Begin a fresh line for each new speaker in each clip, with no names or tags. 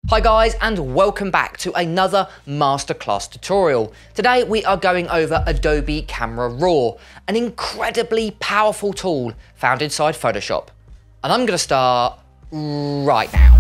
Hi guys, and welcome back to another masterclass tutorial. Today we are going over Adobe Camera Raw, an incredibly powerful tool found inside Photoshop. And I'm going to start right now.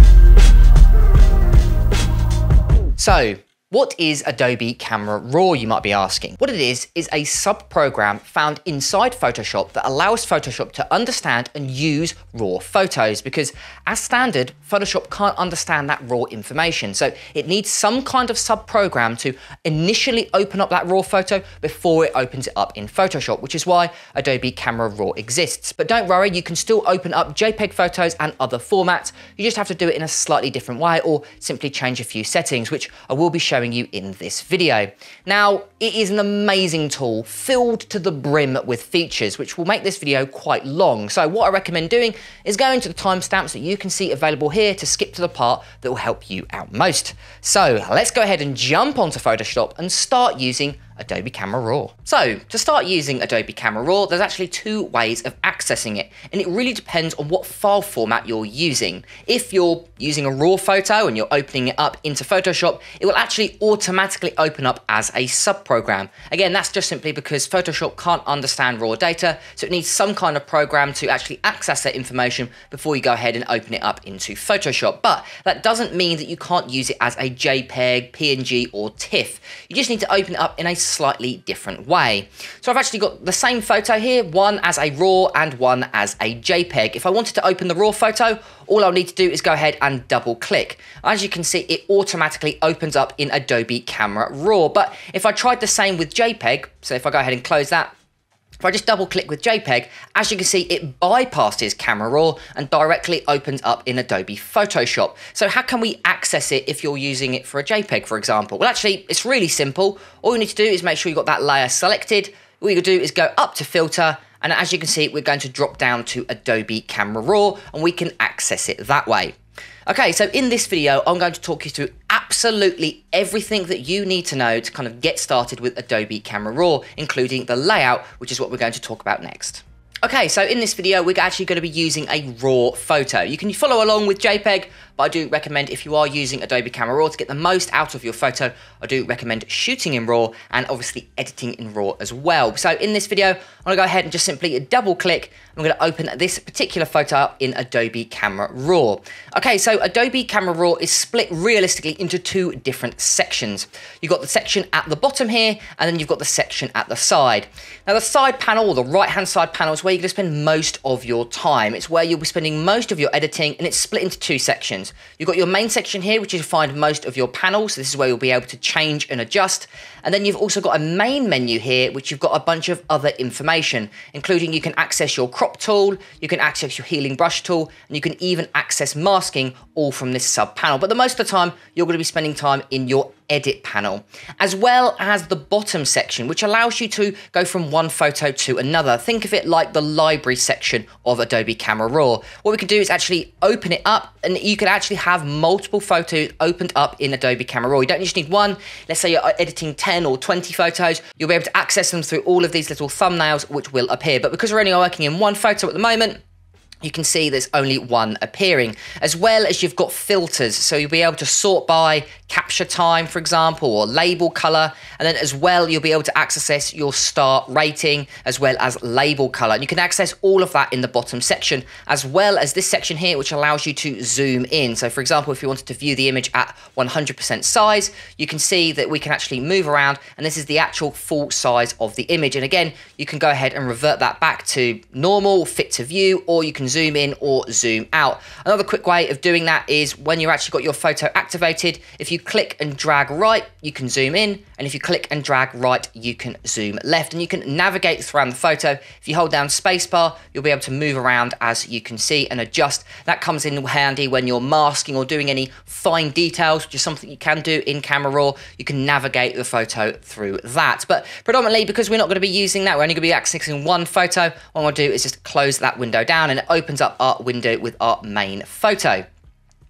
So, what is Adobe Camera Raw, you might be asking? What it is a sub-program found inside Photoshop that allows Photoshop to understand and use raw photos, because as standard, Photoshop can't understand that raw information. So it needs some kind of sub-program to initially open up that raw photo before it opens it up in Photoshop, which is why Adobe Camera Raw exists. But don't worry, you can still open up JPEG photos and other formats. You just have to do it in a slightly different way or simply change a few settings, which I will be showing you in this video. Now, it is an amazing tool filled to the brim with features, which will make this video quite long. So what I recommend doing is going to the timestamps that you can see available here to skip to the part that will help you out most. So let's go ahead and jump onto Photoshop and start using Adobe Camera Raw. So to start using Adobe Camera Raw, there's actually two ways of accessing it, and it really depends on what file format you're using. If you're using a raw photo and you're opening it up into Photoshop, it will actually automatically open up as a sub-program. Again, that's just simply because Photoshop can't understand raw data, so it needs some kind of program to actually access that information before you go ahead and open it up into Photoshop. But that doesn't mean that you can't use it as a JPEG, PNG, or TIFF. You just need to open it up in a slightly different way. So I've actually got the same photo here, one as a RAW and one as a JPEG. If I wanted to open the RAW photo, all I'll need to do is go ahead and double click. As you can see, it automatically opens up in Adobe Camera Raw. But if I tried the same with JPEG, so if I go ahead and close that, if I just double click with JPEG, as you can see, it bypasses Camera Raw and directly opens up in Adobe Photoshop. So how can we access it if you're using it for a JPEG, for example? Well, actually, it's really simple. All you need to do is make sure you've got that layer selected. All you can do is go up to Filter, and as you can see, we're going to drop down to Adobe Camera Raw, and we can access it that way. Okay, so in this video, I'm going to talk you through absolutely everything that you need to know to kind of get started with Adobe Camera Raw, including the layout, which is what we're going to talk about next. Okay, so in this video, we're actually going to be using a raw photo. You can follow along with JPEG, but I do recommend if you are using Adobe Camera Raw to get the most out of your photo, I do recommend shooting in RAW and obviously editing in RAW as well. So in this video, I'm going to go ahead and just simply double click. I'm going to open this particular photo up in Adobe Camera Raw. Okay, so Adobe Camera Raw is split realistically into two different sections. You've got the section at the bottom here, and then you've got the section at the side. Now the side panel, or the right-hand side panel, is where you're going to spend most of your time. It's where you'll be spending most of your editing, and it's split into two sections. You've got your main section here, which is to find most of your panels. So this is where you'll be able to change and adjust. And then you've also got a main menu here, which you've got a bunch of other information, including you can access your crop tool, you can access your healing brush tool, and you can even access masking, all from this sub panel. But the most of the time, you're going to be spending time in your edit panel, as well as the bottom section, which allows you to go from one photo to another. Think of it like the library section of Adobe Camera Raw. What we can do is actually open it up, and you can actually have multiple photos opened up in Adobe Camera Raw. You don't just need one. Let's say you're editing 10 or 20 photos, you'll be able to access them through all of these little thumbnails which will appear. But because we're only working in one photo at the moment, you can see there's only one appearing, as well as you've got filters. So you'll be able to sort by capture time, for example, or label color. And then as well, you'll be able to access your start rating as well as label color. And you can access all of that in the bottom section, as well as this section here, which allows you to zoom in. So for example, if you wanted to view the image at 100% size, you can see that we can actually move around, and this is the actual full size of the image. And again, you can go ahead and revert that back to normal, fit to view, or you can zoom in or zoom out. Another quick way of doing that is when you're actually got your photo activated, if you click and drag right, you can zoom in, and if you click and drag right, you can zoom left, and you can navigate around the photo. If you hold down spacebar, you'll be able to move around, as you can see, and adjust. That comes in handy when you're masking or doing any fine details, which is something you can do in Camera Raw. You can navigate the photo through that. But predominantly, because we're not going to be using that, we're only going to be accessing one photo, what I'm going to do is just close that window down, and it opens up our window with our main photo.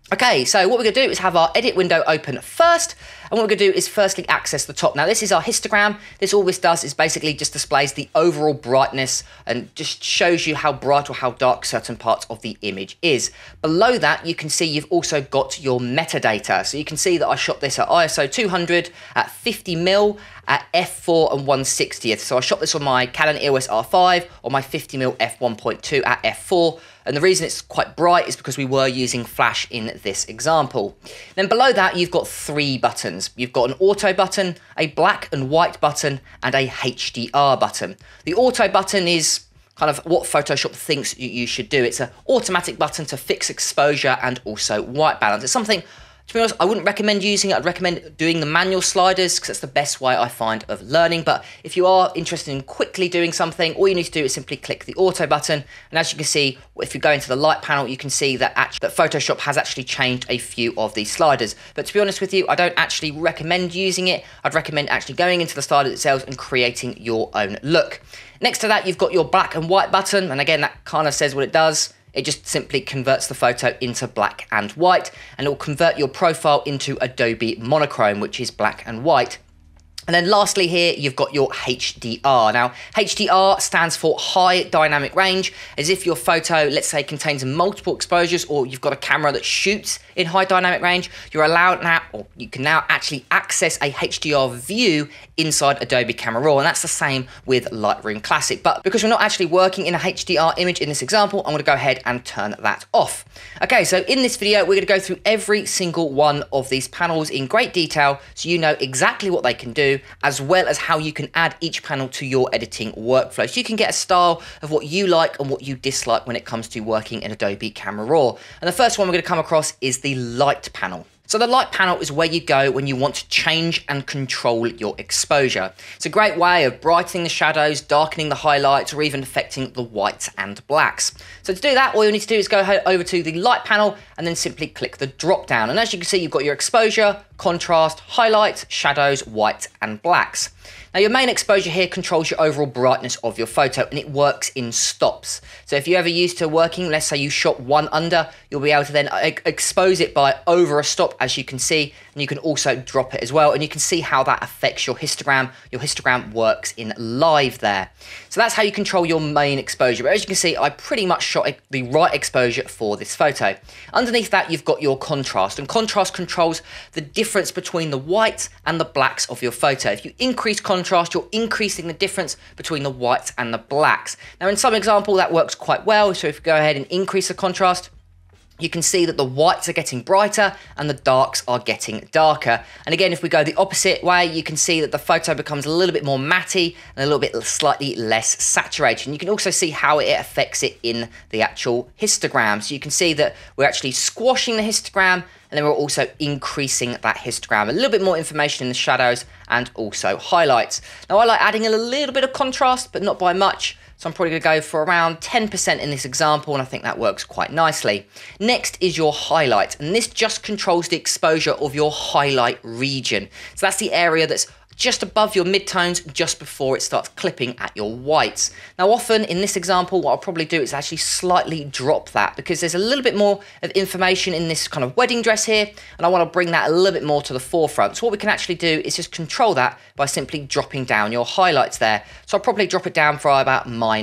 Okay, so what we're going to do is have our edit window open first, and what we're going to do is firstly access the top. Now this is our histogram. All this does is basically just displays the overall brightness and just shows you how bright or how dark certain parts of the image is. Below that, you can see you've also got your metadata. So you can see that I shot this at ISO 200 at 50mm at f4 and 1/60th. So I shot this on my Canon EOS R5 or my 50mm f1.2 at f4. And the reason it's quite bright is because we were using flash in this example. Then below that, you've got 3 buttons. You've got an auto button, a black and white button, and a HDR button. The auto button is kind of what Photoshop thinks you should do. It's an automatic button to fix exposure and also white balance. It's something, to be honest, I wouldn't recommend using it. I'd recommend doing the manual sliders because that's the best way I find of learning. But if you are interested in quickly doing something, all you need to do is simply click the auto button. And as you can see, if you go into the light panel, you can see that Photoshop has actually changed a few of these sliders. But to be honest with you, I don't actually recommend using it. I'd recommend actually going into the sliders itself and creating your own look. Next to that, you've got your black and white button. And again, that kind of says what it does. It just simply converts the photo into black and white, and it will convert your profile into Adobe monochrome, which is black and white. And then lastly here, you've got your HDR. Now, HDR stands for high dynamic range, as if your photo, let's say, contains multiple exposures, or you've got a camera that shoots in high dynamic range, you're allowed now, or you can now actually access a HDR view inside Adobe Camera Raw, and that's the same with Lightroom Classic. But because we're not actually working in a HDR image in this example, I'm gonna go ahead and turn that off. Okay, so in this video, we're gonna go through every single one of these panels in great detail, so you know exactly what they can do, as well as how you can add each panel to your editing workflow. So you can get a style of what you like and what you dislike when it comes to working in Adobe Camera Raw. And the first one we're going to come across is the light panel. So the light panel is where you go when you want to change and control your exposure. It's a great way of brightening the shadows, darkening the highlights, or even affecting the whites and blacks. So to do that, all you need to do is go over to the light panel and then simply click the drop down. And as you can see, you've got your exposure, contrast, highlights, shadows, white and blacks. Now your main exposure here controls your overall brightness of your photo, and it works in stops. So if you're ever used to working, let's say you shot one under, you'll be able to then expose it by over a stop, as you can see, and you can also drop it as well, and you can see how that affects your histogram. Your histogram works in live there. So that's how you control your main exposure. But as you can see, I pretty much shot the right exposure for this photo. Underneath that, you've got your contrast, and contrast controls the difference between the whites and the blacks of your photo. If you increase contrast, you're increasing the difference between the whites and the blacks. Now in some example, that works quite well. So if you go ahead and increase the contrast, you can see that the whites are getting brighter and the darks are getting darker. And again, if we go the opposite way, you can see that the photo becomes a little bit more matty and a little bit slightly less saturated. And you can also see how it affects it in the actual histogram. So you can see that we're actually squashing the histogram, and then we're also increasing that histogram. A little bit more information in the shadows and also highlights. Now I like adding a little bit of contrast, but not by much. So I'm probably gonna go for around 10% in this example, and I think that works quite nicely. Next is your highlight, and this just controls the exposure of your highlight region. So that's the area that's just above your midtones, just before it starts clipping at your whites. Now often in this example, what I'll probably do is actually slightly drop that, because there's a little bit more of information in this kind of wedding dress here, and I want to bring that a little bit more to the forefront. So what we can actually do is just control that by simply dropping down your highlights there. So I'll probably drop it down for about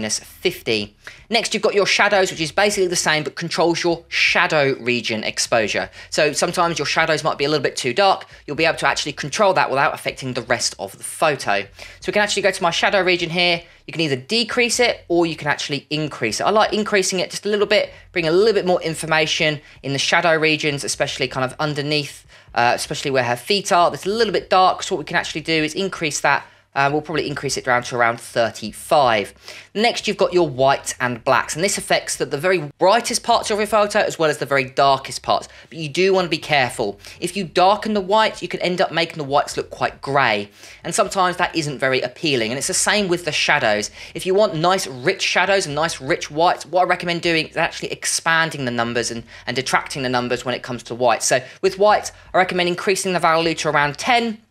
-50. Next, you've got your shadows, which is basically the same, but controls your shadow region exposure. So sometimes your shadows might be a little bit too dark. You'll be able to actually control that without affecting the rest of the photo. So we can actually go to my shadow region here. You can either decrease it or you can actually increase it. I like increasing it just a little bit, bring a little bit more information in the shadow regions, especially kind of underneath, especially where her feet are. That's a little bit dark, so what we can actually do is increase that. We'll probably increase it down to around 35. Next, you've got your whites and blacks, and this affects the very brightest parts of your photo as well as the very darkest parts. But you do want to be careful. If you darken the whites, you can end up making the whites look quite grey, and sometimes that isn't very appealing. And it's the same with the shadows. If you want nice rich shadows and nice rich whites, what I recommend doing is actually expanding the numbers and detracting the numbers when it comes to whites. So with whites, I recommend increasing the value to around 10.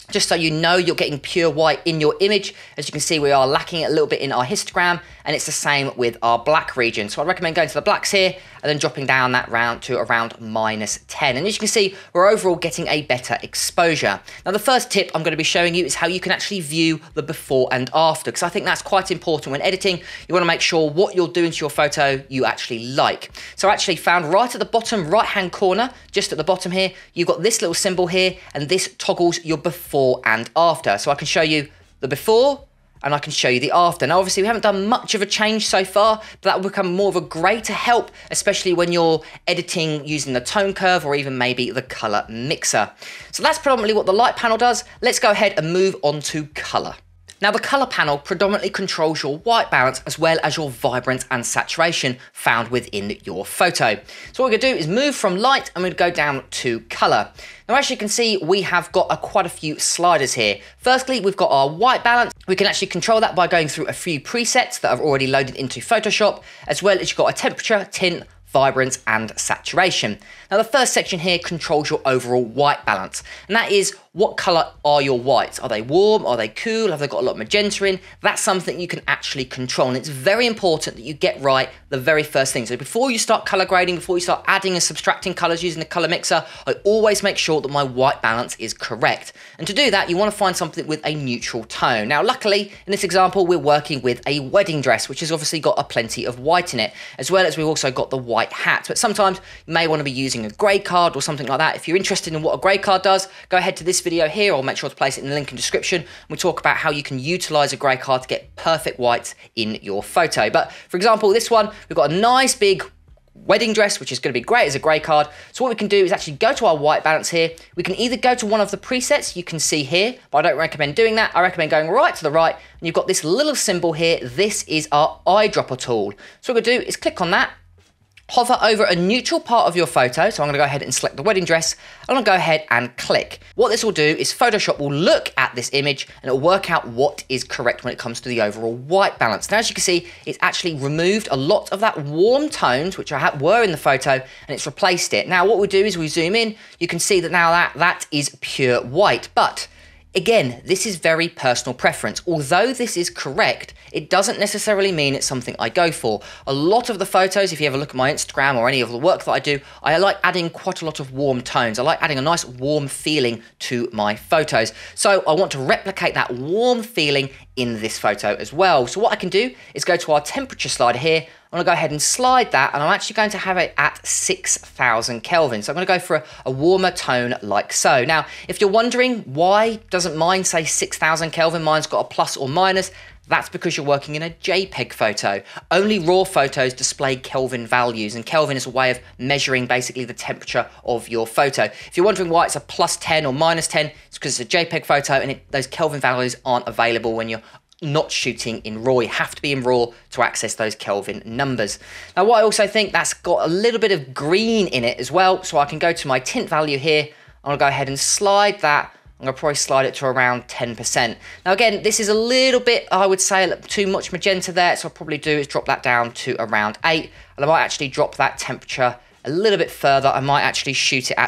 just so you know you're getting pure white in your image. As you can see, we are lacking it a little bit in our histogram, and it's the same with our black region. So I recommend going to the blacks here and then dropping down that round to around -10. And as you can see, we're overall getting a better exposure. Now, the first tip I'm going to be showing you is how you can actually view the before and after, because I think that's quite important when editing. You want to make sure what you're doing to your photo you actually like. So I actually found right at the bottom right-hand corner, just at the bottom here, you've got this little symbol here, and this toggles your before and after. So I can show you the before and I can show you the after. Now, obviously, we haven't done much of a change so far, but that will become more of a grey to help, especially when you're editing using the tone curve or even maybe the colour mixer. So that's predominantly what the light panel does. Let's go ahead and move on to colour. Now, the colour panel predominantly controls your white balance as well as your vibrance and saturation found within your photo. So what we're going to do is move from light and we're going to go down to colour. Now, as you can see, we have got quite a few sliders here. Firstly, we've got our white balance. We can actually control that by going through a few presets that are already loaded into Photoshop, as well as you've got a temperature, tint, vibrance and saturation. Now, the first section here controls your overall white balance, and that is what colour are your whites? Are they warm? Are they cool? Have they got a lot of magenta in? That's something you can actually control, and it's very important that you get right the very first thing. So before you start colour grading, before you start adding and subtracting colours using the colour mixer, I always make sure that my white balance is correct. And to do that, you want to find something with a neutral tone. Now, luckily, in this example, we're working with a wedding dress, which has obviously got a plenty of white in it, as well as we've also got the white hat. But sometimes you may want to be using a grey card or something like that. If you're interested in what a grey card does, go ahead to this video here. I'll make sure to place it in the link in the description. We'll talk about how you can utilise a grey card to get perfect whites in your photo. But for example, this one, we've got a nice big wedding dress, which is going to be great as a grey card. So what we can do is actually go to our white balance here. We can either go to one of the presets you can see here, but I don't recommend doing that. I recommend going right to the right, and you've got this little symbol here. This is our eyedropper tool. So what we're going to do is click on that. Hover over a neutral part of your photo, so I'm going to go ahead and select the wedding dress. I'm going to go ahead and click. What this will do is Photoshop will look at this image and it will work out what is correct when it comes to the overall white balance. Now, as you can see, it's actually removed a lot of that warm tones, which were in the photo, and it's replaced it. Now, what we do is we zoom in. You can see that now that is pure white, but again, this is very personal preference. Although this is correct, it doesn't necessarily mean it's something I go for. A lot of the photos, if you ever look at my Instagram or any of the work that I do, I like adding quite a lot of warm tones. I like adding a nice warm feeling to my photos. So I want to replicate that warm feeling in this photo as well. So what I can do is go to our temperature slider here. I'm going to go ahead and slide that, and I'm actually going to have it at 6,000 Kelvin. So I'm going to go for a warmer tone like so. Now, if you're wondering why doesn't mine say 6,000 Kelvin, mine's got a plus or minus, that's because you're working in a JPEG photo. Only RAW photos display Kelvin values, and Kelvin is a way of measuring basically the temperature of your photo. If you're wondering why it's a plus 10 or minus 10, it's because it's a JPEG photo and those Kelvin values aren't available when you're not shooting in RAW. You have to be in RAW to access those Kelvin numbers. Now, what I also think, that's got a little bit of green in it as well, so I can go to my tint value here. I'm going to go ahead and slide that. I'm going to probably slide it to around 10%. Now, again, this is a little bit, I would say, too much magenta there, so I'll probably do is drop that down to around 8, and I might actually drop that temperature a little bit further. I might actually shoot it at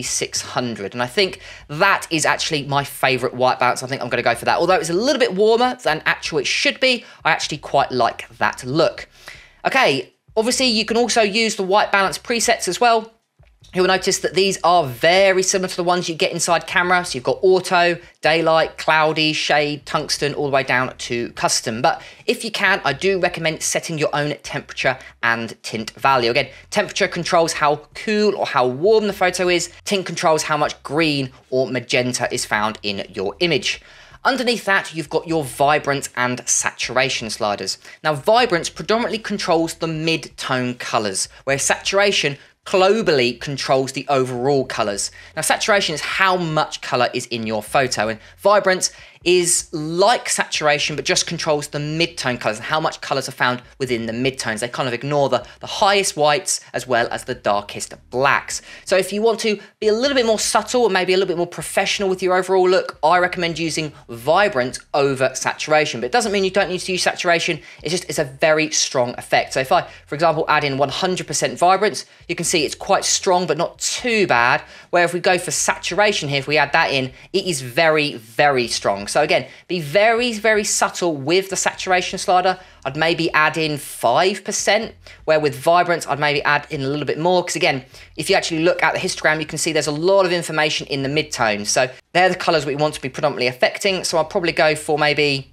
5,600, and I think that is actually my favourite white balance. I think I'm going to go for that. Although it's a little bit warmer than actually it should be, I actually quite like that look. Okay, obviously you can also use the white balance presets as well. You'll notice that these are very similar to the ones you get inside camera. So you've got auto, daylight, cloudy, shade, tungsten, all the way down to custom. But if you can, I do recommend setting your own temperature and tint value. Again, temperature controls how cool or how warm the photo is. Tint controls how much green or magenta is found in your image. Underneath that, you've got your vibrance and saturation sliders. Now, vibrance predominantly controls the mid-tone colours, whereas saturation globally controls the overall colours. Now, saturation is how much colour is in your photo, and vibrance is like saturation, but just controls the midtone colors and how much colors are found within the midtones. They kind of ignore the highest whites as well as the darkest blacks. So if you want to be a little bit more subtle or maybe a little bit more professional with your overall look, I recommend using vibrant over saturation. But it doesn't mean you don't need to use saturation. It's a very strong effect. So if I, for example, add in 100% vibrance, you can see it's quite strong, but not too bad. Where if we go for saturation here, if we add that in, it is very, very strong. So again, be very, very subtle with the saturation slider. I'd maybe add in 5%, where with vibrance, I'd maybe add in a little bit more. Because again, if you actually look at the histogram, you can see there's a lot of information in the midtones. So they're the colors we want to be predominantly affecting. So I'll probably go for maybe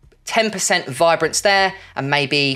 10% vibrance there and maybe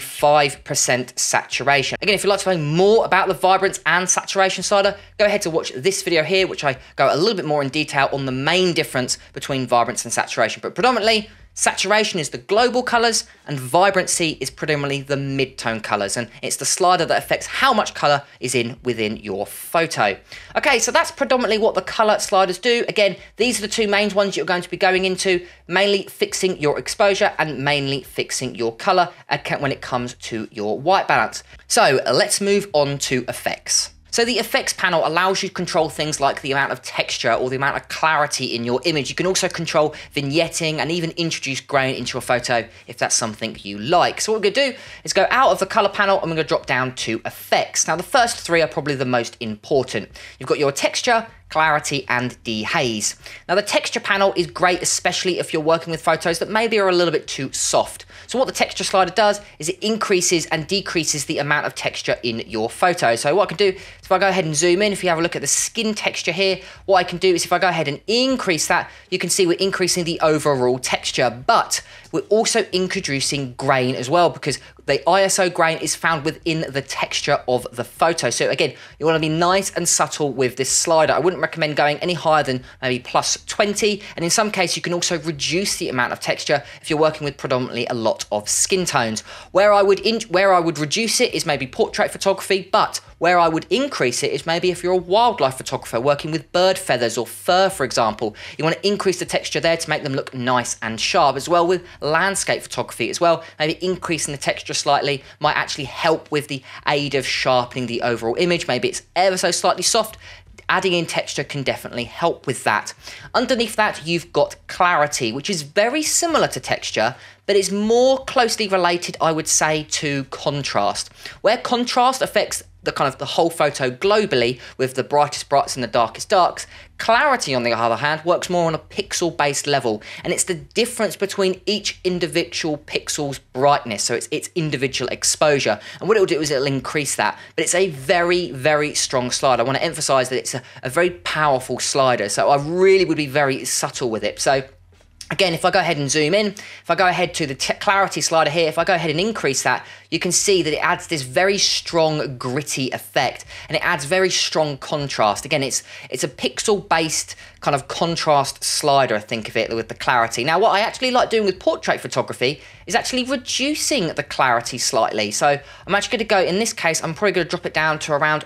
5% saturation. Again, if you'd like to learn more about the vibrance and saturation slider, go ahead to watch this video here, which I go a little bit more in detail on the main difference between vibrance and saturation. But predominantly, saturation is the global colors and vibrancy is predominantly the midtone colors, and it's the slider that affects how much color is within your photo. Okay, so that's predominantly what the color sliders do. Again, these are the two main ones you're going to be going into, mainly fixing your exposure and mainly fixing your color when it comes to your white balance. So let's move on to effects. So the effects panel allows you to control things like the amount of texture or the amount of clarity in your image. You can also control vignetting and even introduce grain into your photo if that's something you like. So what we're going to do is go out of the color panel and we're going to drop down to effects. Now the first three are probably the most important. You've got your texture, clarity and dehaze. Now the texture panel is great, especially if you're working with photos that maybe are a little bit too soft. So what the texture slider does is it increases and decreases the amount of texture in your photo. So what I can do is if I go ahead and zoom in, if you have a look at the skin texture here, what I can do is if I go ahead and increase that, you can see we're increasing the overall texture, but we're also introducing grain as well because the ISO grain is found within the texture of the photo. So again, you want to be nice and subtle with this slider. I wouldn't recommend going any higher than maybe plus 20. And in some cases, you can also reduce the amount of texture if you're working with predominantly a lot of skin tones. Where I would reduce it is maybe portrait photography, but where I would increase it is maybe if you're a wildlife photographer working with bird feathers or fur, for example. You want to increase the texture there to make them look nice and sharp. As well with landscape photography as well, maybe increasing the texture slightly might actually help with the aid of sharpening the overall image. Maybe it's ever so slightly soft. Adding in texture can definitely help with that. Underneath that, you've got clarity, which is very similar to texture, but is more closely related, I would say, to contrast. Where contrast affects the whole photo globally with the brightest brights and the darkest darks, clarity, on the other hand, works more on a pixel-based level, and it's the difference between each individual pixel's brightness, so it's its individual exposure. And what it'll do is it'll increase that, but it's a very, very strong slider. I want to emphasize that it's a very powerful slider, so I really would be very subtle with it. So again, if I go ahead and zoom in, if I go ahead to the clarity slider here, if I go ahead and increase that, you can see that it adds this very strong gritty effect and it adds very strong contrast. Again, it's a pixel-based kind of contrast slider, think of it, with the clarity. Now, what I actually like doing with portrait photography is actually reducing the clarity slightly. So I'm actually going to go, in this case, I'm probably going to drop it down to around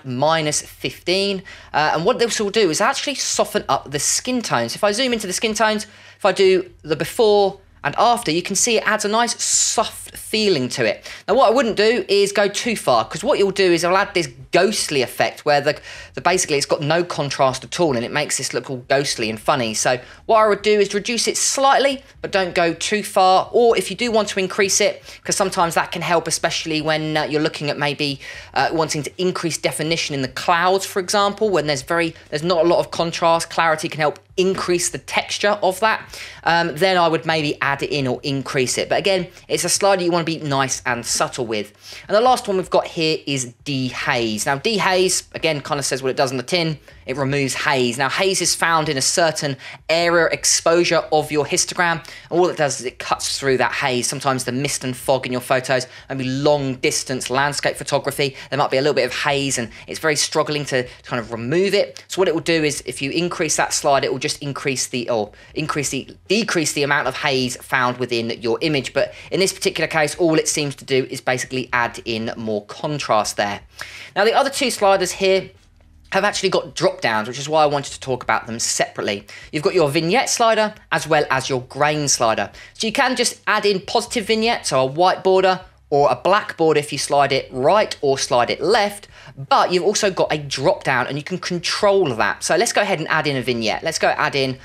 -15. And what this will do is actually soften up the skin tones. If I zoom into the skin tones, if I do the before and after, you can see it adds a nice soft feeling to it. Now, what I wouldn't do is go too far, because what you'll do is it'll add this ghostly effect where basically it's got no contrast at all and it makes this look all ghostly and funny. So what I would do is reduce it slightly, but don't go too far. Or if you do want to increase it, because sometimes that can help, especially when you're looking at maybe wanting to increase definition in the clouds, for example, when there's not a lot of contrast, clarity can help increase the texture of that, then I would maybe add it in or increase it. But again, it's a slider you want to be nice and subtle with. And the last one we've got here is dehaze. Now, dehaze, again, kind of says what it does on the tin. It removes haze. Now, haze is found in a certain area exposure of your histogram. And all it does is it cuts through that haze. Sometimes the mist and fog in your photos, maybe long distance landscape photography, there might be a little bit of haze and it's very struggling to kind of remove it. So what it will do is if you increase that slide, it will just decrease the amount of haze found within your image. But in this particular case, all it seems to do is basically add in more contrast there. Now, the other two sliders here have actually got drop downs, which is why I wanted to talk about them separately. You've got your vignette slider as well as your grain slider. So you can just add in positive vignette, so a white border, or a black border if you slide it right or slide it left, but you've also got a drop down and you can control that. So let's go ahead and add in a vignette. Let's go add in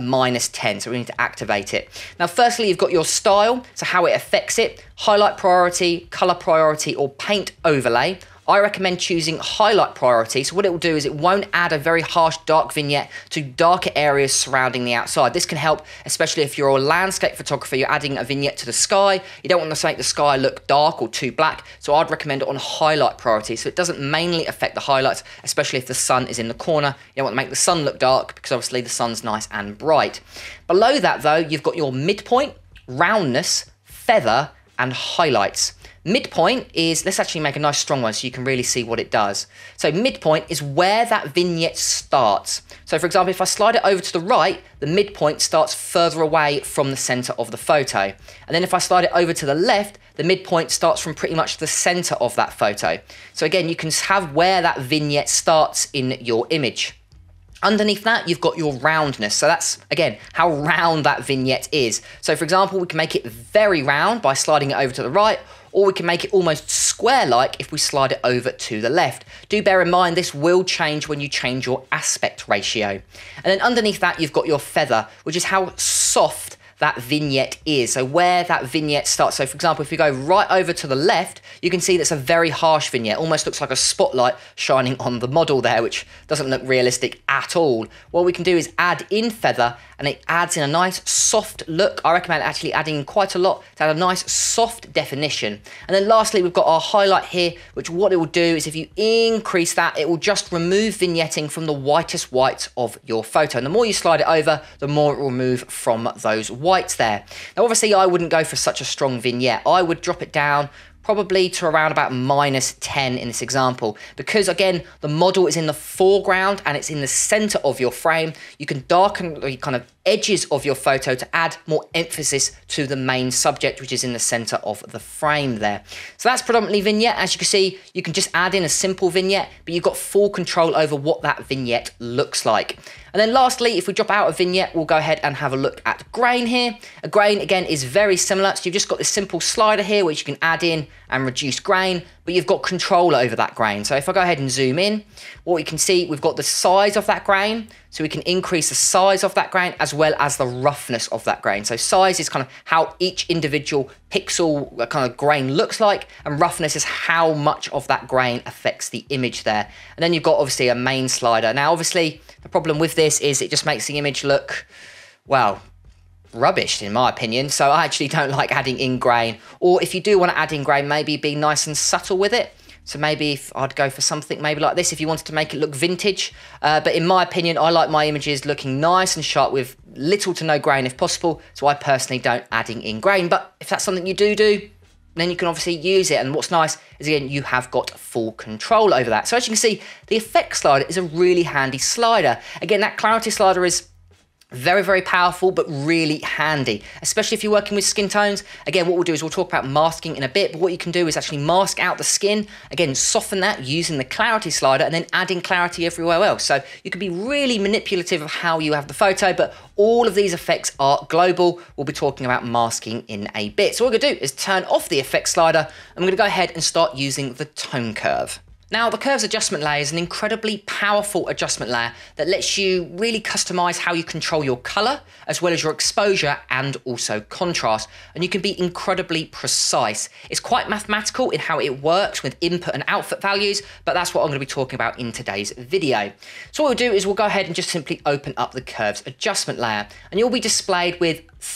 -10, so we need to activate it. Now firstly, you've got your style, so how it affects it, highlight priority, color priority, or paint overlay. I recommend choosing highlight priority. So what it will do is it won't add a very harsh dark vignette to darker areas surrounding the outside. This can help, especially if you're a landscape photographer, you're adding a vignette to the sky. You don't want to make the sky look dark or too black. So I'd recommend it on highlight priority. So it doesn't mainly affect the highlights, especially if the sun is in the corner. You don't want to make the sun look dark because obviously the sun's nice and bright. Below that though, you've got your midpoint, roundness, feather, and highlights. Midpoint is, let's actually make a nice strong one so you can really see what it does. So midpoint is where that vignette starts. So for example, if I slide it over to the right, the midpoint starts further away from the center of the photo. And then if I slide it over to the left, the midpoint starts from pretty much the center of that photo. So again, you can have where that vignette starts in your image. Underneath that, you've got your roundness. So that's, again, how round that vignette is. So for example, we can make it very round by sliding it over to the right, or we can make it almost square-like if we slide it over to the left. Do bear in mind, this will change when you change your aspect ratio. And then underneath that, you've got your feather, which is how soft that vignette is. So where that vignette starts. So for example, if you go right over to the left, you can see that's a very harsh vignette. Almost looks like a spotlight shining on the model there, which doesn't look realistic at all. What we can do is add in feather, and it adds in a nice soft look. I recommend actually adding in quite a lot to add a nice soft definition. And then lastly, we've got our highlight here, which what it will do is if you increase that, it will just remove vignetting from the whitest whites of your photo. And the more you slide it over, the more it will remove from those whites there. Now, obviously, I wouldn't go for such a strong vignette. I would drop it down probably to around about -10 in this example, because again, the model is in the foreground and it's in the center of your frame. You can darken the kind of edges of your photo to add more emphasis to the main subject, which is in the center of the frame there. So that's predominantly vignette. As you can see, you can just add in a simple vignette, but you've got full control over what that vignette looks like. And then lastly, if we drop out a vignette, we'll go ahead and have a look at grain here. A grain, again, is very similar. So you've just got this simple slider here, which you can add in and reduce grain, but you've got control over that grain. So if I go ahead and zoom in, what we can see, we've got the size of that grain. So we can increase the size of that grain as well as the roughness of that grain. So size is kind of how each individual pixel kind of grain looks like, and roughness is how much of that grain affects the image there. And then you've got obviously a main slider. Now, obviously, the problem with this is it just makes the image look, well, rubbish in my opinion. So I actually don't like adding in grain. Or if you do want to add in grain, maybe be nice and subtle with it. So maybe if I'd go for something maybe like this if you wanted to make it look vintage. But in my opinion, I like my images looking nice and sharp with little to no grain if possible. So I personally don't adding in grain. But if that's something you do, then you can obviously use it. And what's nice is, again, you have got full control over that. So as you can see, the effect slider is a really handy slider. Again, that clarity slider is very, very powerful, but really handy, especially if you're working with skin tones. Again, what we'll do is we'll talk about masking in a bit, but what you can do is actually mask out the skin, again, soften that using the clarity slider and then adding clarity everywhere else. So you can be really manipulative of how you have the photo, but all of these effects are global. We'll be talking about masking in a bit. So what we're gonna do is turn off the effect slider. I'm gonna go ahead and start using the tone curve. Now, the curves adjustment layer is an incredibly powerful adjustment layer that lets you really customize how you control your color, as well as your exposure and also contrast. And you can be incredibly precise. It's quite mathematical in how it works with input and output values, but that's what I'm going to be talking about in today's video. So what we'll do is we'll go ahead and just simply open up the curves adjustment layer, and you'll be displayed with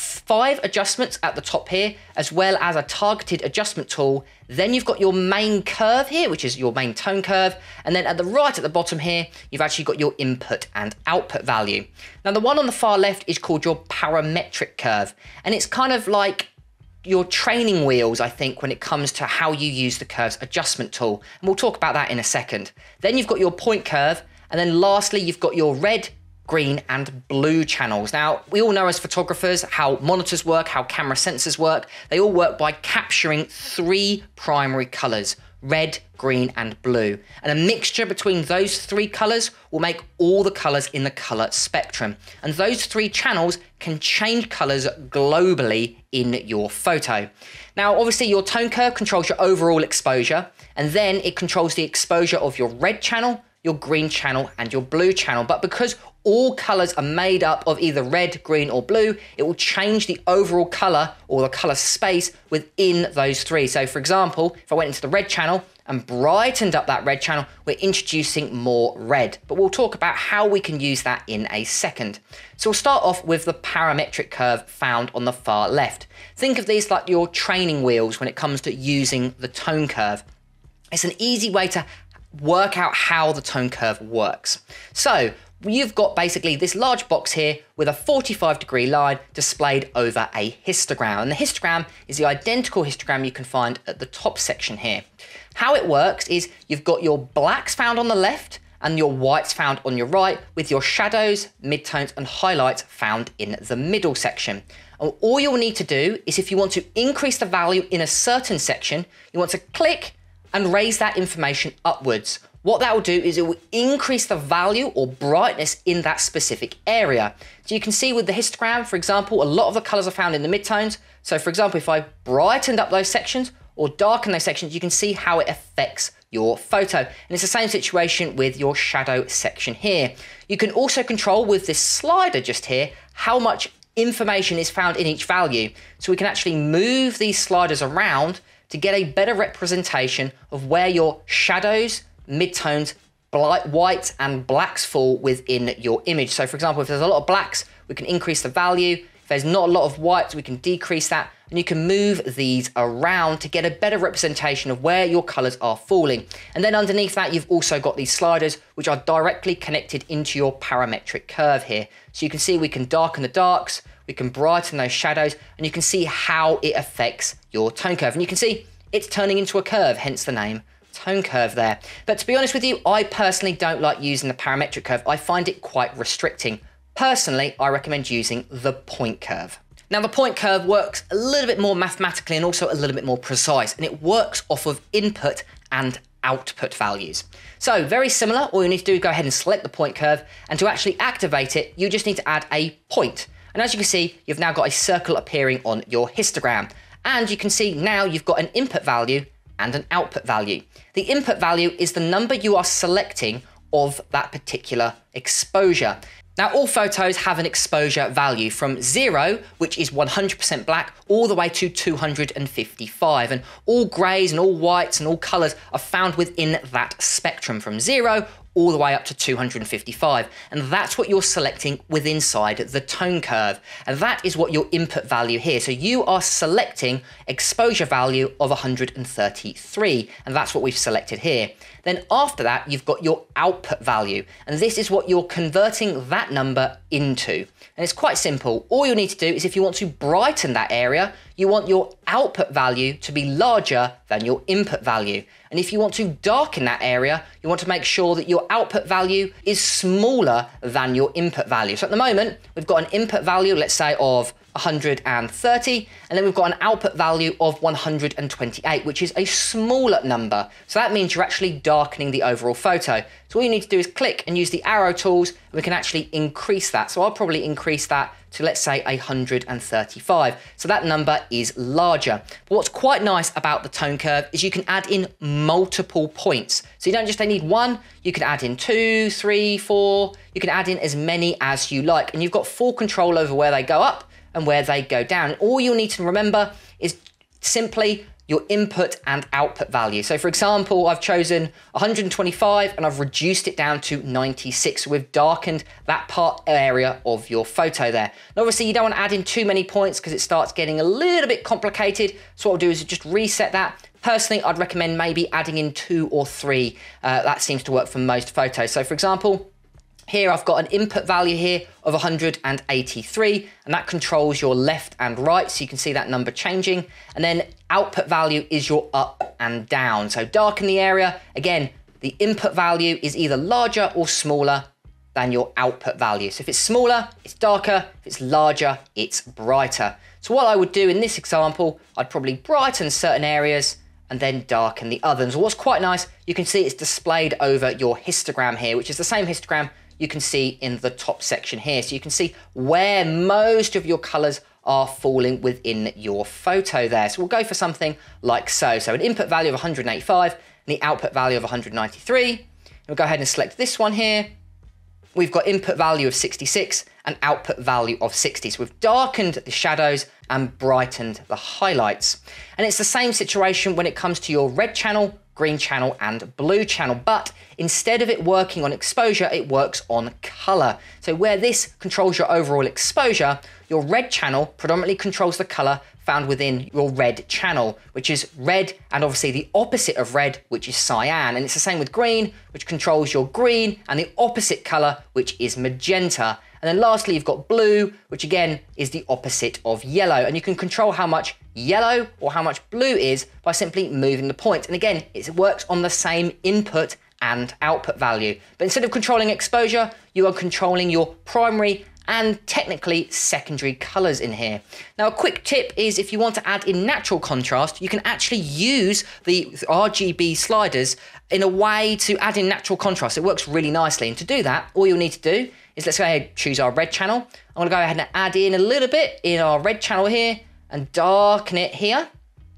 5 adjustments at the top here, as well as a targeted adjustment tool. Then you've got your main curve here, which is your main tone curve. And then at the right at the bottom here, you've actually got your input and output value. Now, the one on the far left is called your parametric curve. And it's kind of like your training wheels, I think, when it comes to how you use the curves adjustment tool. And we'll talk about that in a second. Then you've got your point curve. And then lastly, you've got your red, green and blue channels. Now, we all know as photographers how monitors work, how camera sensors work. They all work by capturing 3 primary colors: red, green, and blue. And a mixture between those 3 colors will make all the colors in the color spectrum. And those 3 channels can change colors globally in your photo. Now, obviously your tone curve controls your overall exposure, and then it controls the exposure of your red channel, your green channel, and your blue channel. But because all colors are made up of either red, green, or blue, it will change the overall color or the color space within those 3. So for example, if I went into the red channel and brightened up that red channel, we're introducing more red. But we'll talk about how we can use that in a second. So we'll start off with the parametric curve found on the far left. Think of these like your training wheels when it comes to using the tone curve. It's an easy way to work out how the tone curve works. So you've got basically this large box here with a 45-degree line displayed over a histogram. And the histogram is the identical histogram you can find at the top section here. How it works is you've got your blacks found on the left and your whites found on your right, with your shadows, midtones, and highlights found in the middle section. And all you'll need to do is, if you want to increase the value in a certain section, you want to click and raise that information upwards. What that will do is it will increase the value or brightness in that specific area. So you can see with the histogram, for example, a lot of the colors are found in the midtones. So for example, if I brightened up those sections or darken those sections, you can see how it affects your photo. And it's the same situation with your shadow section here. You can also control with this slider just here how much information is found in each value. So we can actually move these sliders around to get a better representation of where your shadows, midtones, whites, and blacks fall within your image. So for example, if there's a lot of blacks, we can increase the value. If there's not a lot of whites, we can decrease that. And you can move these around to get a better representation of where your colors are falling. And then underneath that, you've also got these sliders, which are directly connected into your parametric curve here. So you can see we can darken the darks, we can brighten those shadows, and you can see how it affects your tone curve. And you can see it's turning into a curve, hence the name tone curve there. But to be honest with you, I personally don't like using the parametric curve. I find it quite restricting. Personally, I recommend using the point curve. Now, the point curve works a little bit more mathematically and also a little bit more precise, and it works off of input and output values. So very similar. All you need to do is go ahead and select the point curve, and to actually activate it, you just need to add a point. And as you can see, you've now got a circle appearing on your histogram. And you can see now you've got an input value and an output value. The input value is the number you are selecting of that particular exposure. Now, all photos have an exposure value from 0, which is 100% black, all the way to 255. And all greys and all whites and all colors are found within that spectrum from 0 all the way up to 255. And that's what you're selecting with inside the tone curve. And that is what your input value here. So you are selecting exposure value of 133. And that's what we've selected here. Then after that, you've got your output value. And this is what you're converting that number into. And it's quite simple. All you'll need to do is, if you want to brighten that area, you want your output value to be larger than your input value. And if you want to darken that area, you want to make sure that your output value is smaller than your input value. So at the moment, we've got an input value, let's say, of 130, and then we've got an output value of 128, which is a smaller number. So that means you're actually darkening the overall photo. So all you need to do is click and use the arrow tools, and we can actually increase that. So I'll probably increase that to, let's say, 135. So that number is larger. But what's quite nice about the tone curve is you can add in multiple points. So you don't just need one, you can add in 2, 3, 4, you can add in as many as you like, and you've got full control over where they go up and where they go down. And all you'll need to remember is simply your input and output value. So for example, I've chosen 125 and I've reduced it down to 96. So we've darkened that part area of your photo there. And obviously you don't want to add in too many points because it starts getting a little bit complicated. So what I'll do is just reset that. Personally, I'd recommend maybe adding in 2 or 3. That seems to work for most photos. So for example, here I've got an input value here of 183, and that controls your left and right, so you can see that number changing. And then output value is your up and down. So darken the area. Again, the input value is either larger or smaller than your output value. So if it's smaller, it's darker. If it's larger, it's brighter. So what I would do in this example, I'd probably brighten certain areas and then darken the others. What's quite nice, you can see it's displayed over your histogram here, which is the same histogram you can see in the top section here. So you can see where most of your colors are falling within your photo there. So we'll go for something like so. So an input value of 185 and the output value of 193. We'll go ahead and select this one here. We've got input value of 66 and output value of 60. So we've darkened the shadows and brightened the highlights. And it's the same situation when it comes to your red channel, green channel and blue channel, but instead of it working on exposure, it works on color. So where this controls your overall exposure, your red channel predominantly controls the color found within your red channel, which is red, and obviously the opposite of red, which is cyan. And it's the same with green, which controls your green, and the opposite color, which is magenta. And then lastly, you've got blue, which again is the opposite of yellow. And you can control how much yellow or how much blue is by simply moving the point. And again, it works on the same input and output value. But instead of controlling exposure, you are controlling your primary and technically secondary colors in here. Now, a quick tip is if you want to add in natural contrast, you can actually use the RGB sliders in a way to add in natural contrast. It works really nicely. And to do that, all you'll need to do is let's go ahead and choose our red channel. I'm gonna go ahead and add in a little bit in our red channel here and darken it here.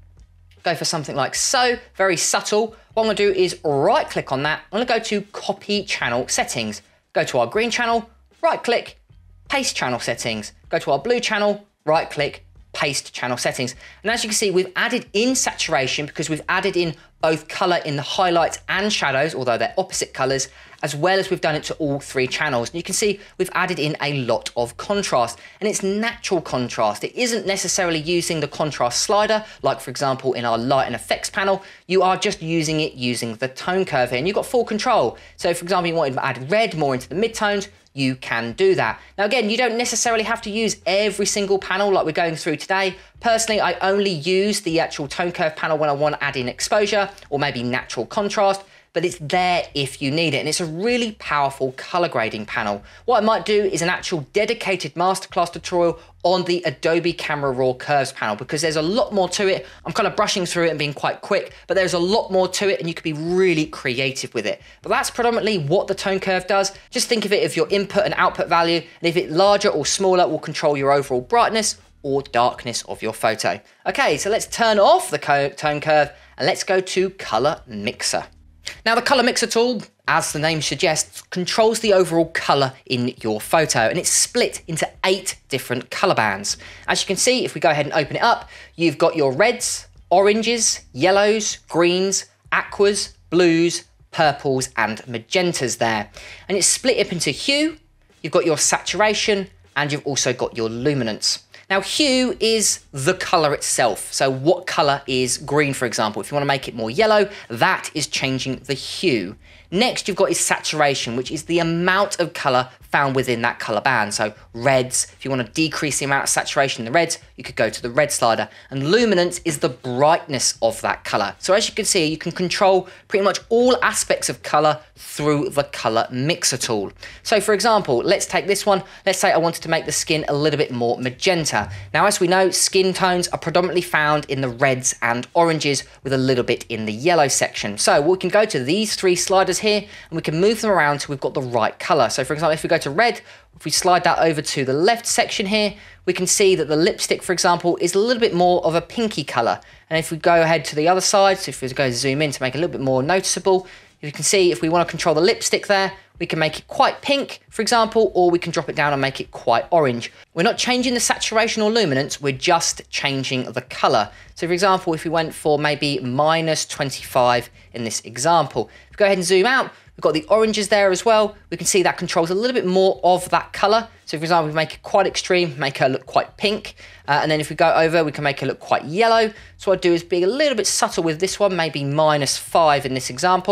Go for something like so, very subtle. What I'm gonna do is right click on that. I'm gonna go to copy channel settings. Go to our green channel, right click, paste channel settings. Go to our blue channel, right click, paste channel settings. And as you can see, we've added in saturation because we've added in both color in the highlights and shadows, although they're opposite colors, as well as we've done it to all three channels. And you can see we've added in a lot of contrast, and it's natural contrast. It isn't necessarily using the contrast slider, like for example, in our light and effects panel. You are just using it using the tone curve here, and you've got full control. So for example, you wanted to add red more into the midtones, you can do that. Now again, you don't necessarily have to use every single panel like we're going through today. Personally, I only use the actual tone curve panel when I want to add in exposure or maybe natural contrast, but it's there if you need it. And it's a really powerful color grading panel. What I might do is an actual dedicated masterclass tutorial on the Adobe Camera Raw curves panel, because there's a lot more to it. I'm kind of brushing through it and being quite quick, but there's a lot more to it and you could be really creative with it. But that's predominantly what the tone curve does. Just think of it as your input and output value, and if it's larger or smaller, will control your overall brightness or darkness of your photo. Okay, so let's turn off the tone curve and let's go to Color Mixer. Now the Color Mixer tool, as the name suggests, controls the overall color in your photo, and it's split into 8 different color bands. As you can see, if we go ahead and open it up, you've got your reds, oranges, yellows, greens, aquas, blues, purples, and magentas there. And it's split up into hue, you've got your saturation, and you've also got your luminance. Now, hue is the color itself. So what color is green, for example? If you want to make it more yellow, that is changing the hue. Next, you've got is saturation, which is the amount of color found within that color band. So reds, if you want to decrease the amount of saturation in the reds, you could go to the red slider. And luminance is the brightness of that color. So as you can see, you can control pretty much all aspects of color through the Color Mixer tool. So for example, let's take this one. Let's say I wanted to make the skin a little bit more magenta. Now, as we know, skin tones are predominantly found in the reds and oranges with a little bit in the yellow section. So we can go to these 3 sliders here and we can move them around till we've got the right color. So for example, if we go to red, if we slide that over to the left section here, we can see that the lipstick, for example, is a little bit more of a pinky color. And if we go ahead to the other side, so if we go zoom in to make it a little bit more noticeable, you can see if we want to control the lipstick there, we can make it quite pink, for example, or we can drop it down and make it quite orange. We're not changing the saturation or luminance, we're just changing the color. So for example, if we went for maybe -25 in this example, if we go ahead and zoom out, we've got the oranges there as well. We can see that controls a little bit more of that color. So for example, we make it quite extreme, make her look quite pink. And then if we go over, we can make her look quite yellow. So what I do is be a little bit subtle with this one, maybe -5 in this example.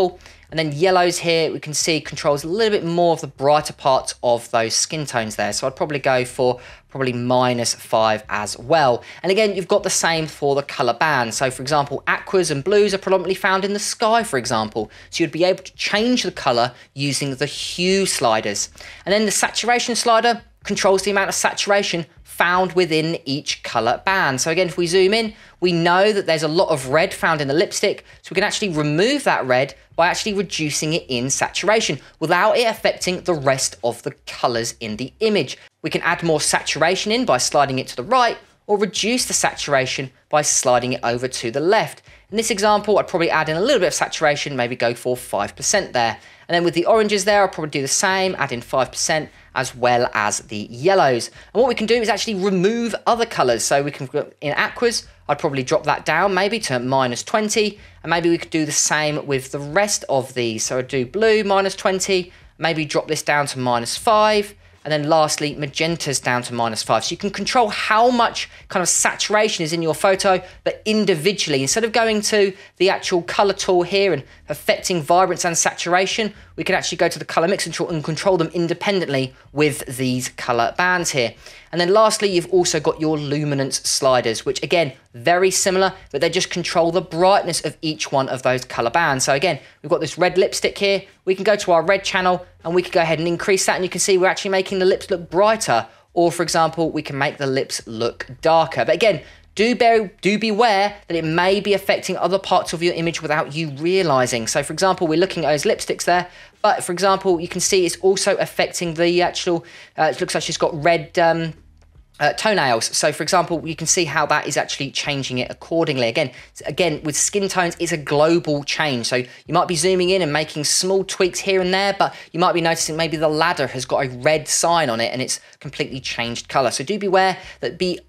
And then yellows here, we can see controls a little bit more of the brighter parts of those skin tones there. So I'd probably go for probably -5 as well. And again, you've got the same for the color band. So for example, aquas and blues are predominantly found in the sky, for example. So you'd be able to change the color using the hue sliders. And then the saturation slider controls the amount of saturation found within each color band. So again, if we zoom in, we know that there's a lot of red found in the lipstick, so we can actually remove that red by actually reducing it in saturation without it affecting the rest of the colors in the image. We can add more saturation in by sliding it to the right, or reduce the saturation by sliding it over to the left. In this example, I'd probably add in a little bit of saturation, maybe go for 5% there. And then with the oranges there, I'll probably do the same, add in 5%, as well as the yellows. And what we can do is actually remove other colors. So we can, in aquas, I'd probably drop that down maybe to -20, and maybe we could do the same with the rest of these. So I'd do blue -20, maybe drop this down to -5, and then lastly, magenta's down to -5. So you can control how much kind of saturation is in your photo, but individually. Instead of going to the actual color tool here and affecting vibrance and saturation, we can actually go to the color mixing tool and control them independently with these color bands here. And then lastly, you've also got your luminance sliders, which again, very similar, but they just control the brightness of each one of those color bands. So again, we've got this red lipstick here. We can go to our red channel and we can go ahead and increase that. And you can see we're actually making the lips look brighter. Or for example, we can make the lips look darker. But again, do beware that it may be affecting other parts of your image without you realizing. So for example, we're looking at those lipsticks there, but for example, you can see it's also affecting the actual, it looks like she's got red toenails. So for example, you can see how that is actually changing it accordingly. Again, with skin tones, it's a global change. So you might be zooming in and making small tweaks here and there, but you might be noticing maybe the ladder has got a red sign on it and it's completely changed color. So do beware that be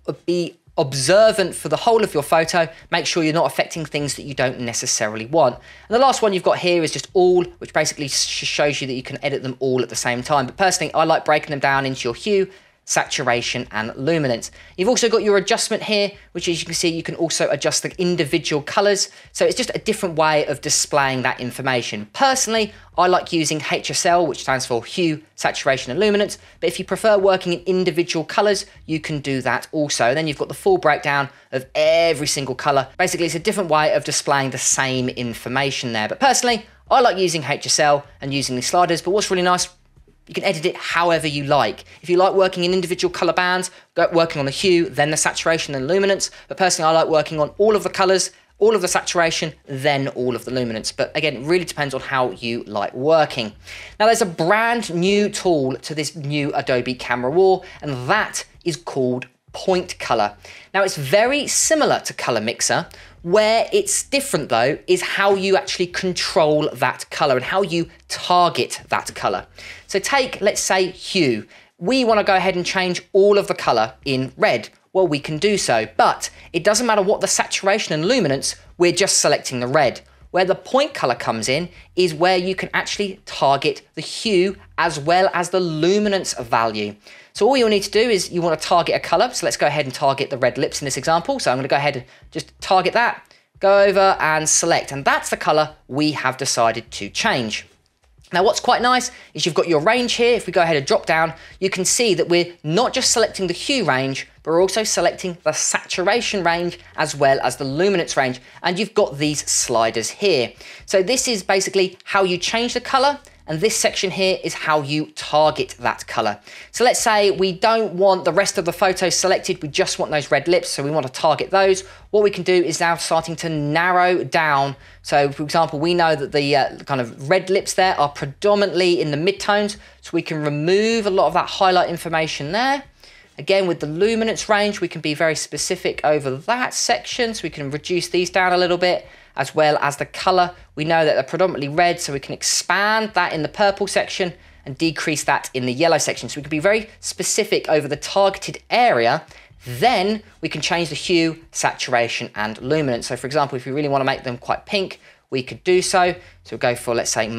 observant for the whole of your photo. Make sure you're not affecting things that you don't necessarily want. And the last one you've got here is just all, which basically shows you that you can edit them all at the same time. But personally, I like breaking them down into your hue, saturation and luminance. You've also got your adjustment here, which as you can see, you can also adjust the individual colors. So it's just a different way of displaying that information. Personally, I like using HSL, which stands for hue, saturation and luminance. But if you prefer working in individual colors, you can do that also. And then you've got the full breakdown of every single color. Basically, it's a different way of displaying the same information there. But personally, I like using HSL and using the sliders. But what's really nice, you can edit it however you like. If you like working in individual color bands, go working on the hue, then the saturation and luminance. But personally, I like working on all of the colors, all of the saturation, then all of the luminance. But again, it really depends on how you like working. Now, there's a brand new tool to this new Adobe Camera Raw, and that is called Point Color. Now, it's very similar to Color Mixer. Where it's different though is how you actually control that color and how you target that color. So take, let's say, hue. We want to go ahead and change all of the color in red. Well, we can do so, but it doesn't matter what the saturation and luminance, we're just selecting the red. Where the point color comes in is where you can actually target the hue as well as the luminance value. So all you'll need to do is you want to target a color. So let's go ahead and target the red lips in this example. So I'm going to go ahead and just target that, go over and select. And that's the color we have decided to change. Now, what's quite nice is you've got your range here. If we go ahead and drop down, you can see that we're not just selecting the hue range, but we're also selecting the saturation range as well as the luminance range. And you've got these sliders here. So this is basically how you change the color. And this section here is how you target that color. So let's say we don't want the rest of the photos selected, we just want those red lips, so we want to target those. What we can do is now starting to narrow down. So for example, we know that the kind of red lips there are predominantly in the midtones, so we can remove a lot of that highlight information there. Again, with the luminance range, we can be very specific over that section, so we can reduce these down a little bit. As well as the color, we know that they're predominantly red, so we can expand that in the purple section and decrease that in the yellow section. So we can be very specific over the targeted area. Then we can change the hue, saturation, and luminance. So for example, if we really want to make them quite pink, we could do so. So we'll go for, let's say,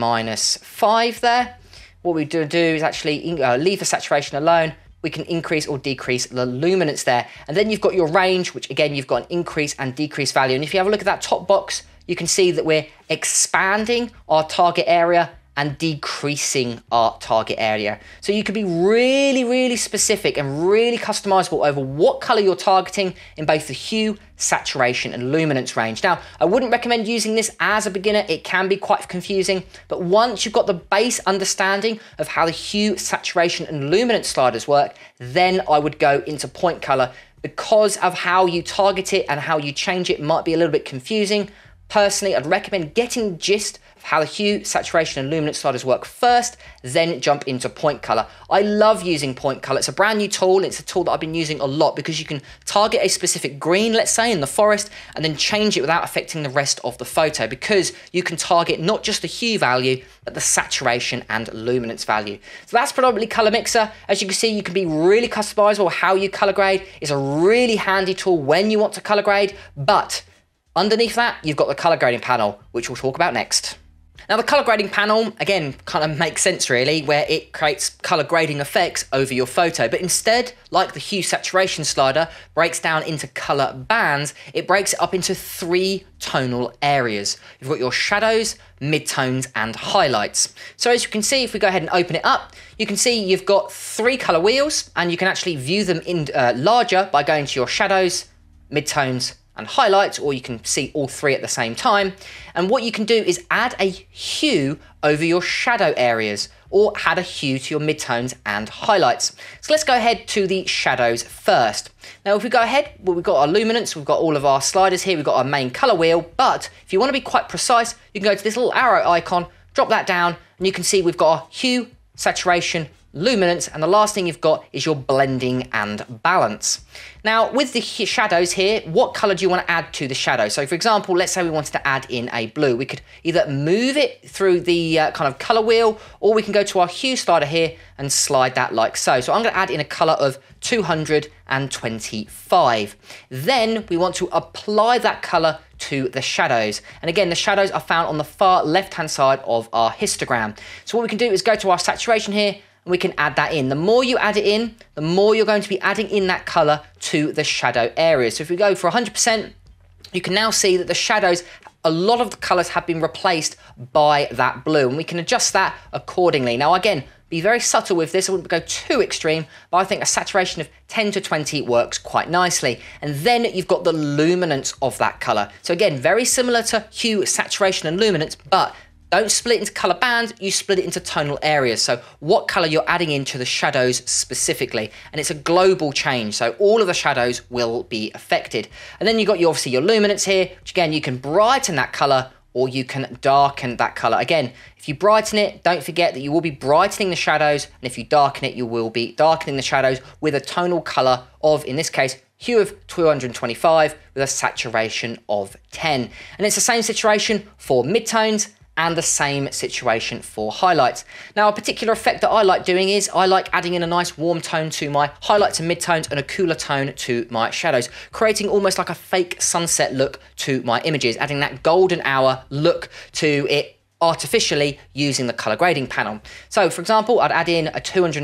-5 there. What we do is actually leave the saturation alone. We can increase or decrease the luminance there. And then you've got your range, which again, you've got an increase and decrease value. And if you have a look at that top box, you can see that we're expanding our target area and decreasing our target area. So you can be really, really specific and really customizable over what color you're targeting in both the hue, saturation, and luminance range. Now, I wouldn't recommend using this as a beginner. It can be quite confusing, but once you've got the base understanding of how the hue, saturation, and luminance sliders work, then I would go into point color. Because of how you target it and how you change it might be a little bit confusing. Personally, I'd recommend getting the gist of how the hue, saturation, and luminance sliders work first, then jump into point color. I love using point color. It's a brand new tool. It's a tool that I've been using a lot because you can target a specific green, let's say in the forest, and then change it without affecting the rest of the photo, because you can target not just the hue value, but the saturation and luminance value. So that's predominantly Color Mixer. As you can see, you can be really customizable how you color grade. It's a really handy tool when you want to color grade, but underneath that, you've got the color grading panel, which we'll talk about next. Now, the color grading panel, again, kind of makes sense really, where it creates color grading effects over your photo. But instead, like the hue saturation slider breaks down into color bands, it breaks it up into 3 tonal areas. You've got your shadows, midtones, and highlights. So as you can see, if we go ahead and open it up, you can see you've got 3 color wheels, and you can actually view them in larger by going to your shadows, midtones, and highlights, or you can see all 3 at the same time. And what you can do is add a hue over your shadow areas, or add a hue to your midtones and highlights. So let's go ahead to the shadows first. Now, if we go ahead, well, we've got our luminance, we've got all of our sliders here, we've got our main color wheel, but if you want to be quite precise, you can go to this little arrow icon, drop that down, and you can see we've got our hue, saturation, luminance, and the last thing you've got is your blending and balance. Now, with the shadows here, what color do you want to add to the shadow? So for example, let's say we wanted to add in a blue. We could either move it through the kind of color wheel, or we can go to our hue slider here and slide that like so. So I'm going to add in a color of 225. Then we want to apply that color to the shadows. And again, the shadows are found on the far left-hand side of our histogram. So what we can do is go to our saturation here, and we can add that in. The more you add it in, the more you're going to be adding in that color to the shadow area. So if we go for 100%, you can now see that the shadows, a lot of the colors have been replaced by that blue, and we can adjust that accordingly. Now, again, be very subtle with this. I wouldn't go too extreme, but I think a saturation of 10 to 20 works quite nicely. And then you've got the luminance of that color. So again, very similar to hue, saturation, and luminance, but don't split it into color bands, you split it into tonal areas. So what color you're adding into the shadows specifically. And it's a global change, so all of the shadows will be affected. And then you've got obviously your luminance here, which again, you can brighten that color or you can darken that color. Again, if you brighten it, don't forget that you will be brightening the shadows, and if you darken it, you will be darkening the shadows with a tonal color of, in this case, hue of 225 with a saturation of 10. And it's the same situation for midtones, and the same situation for highlights. Now, a particular effect that I like doing is I like adding in a nice warm tone to my highlights and midtones and a cooler tone to my shadows, creating almost like a fake sunset look to my images, adding that golden hour look to it artificially using the color grading panel. So for example, I'd add in a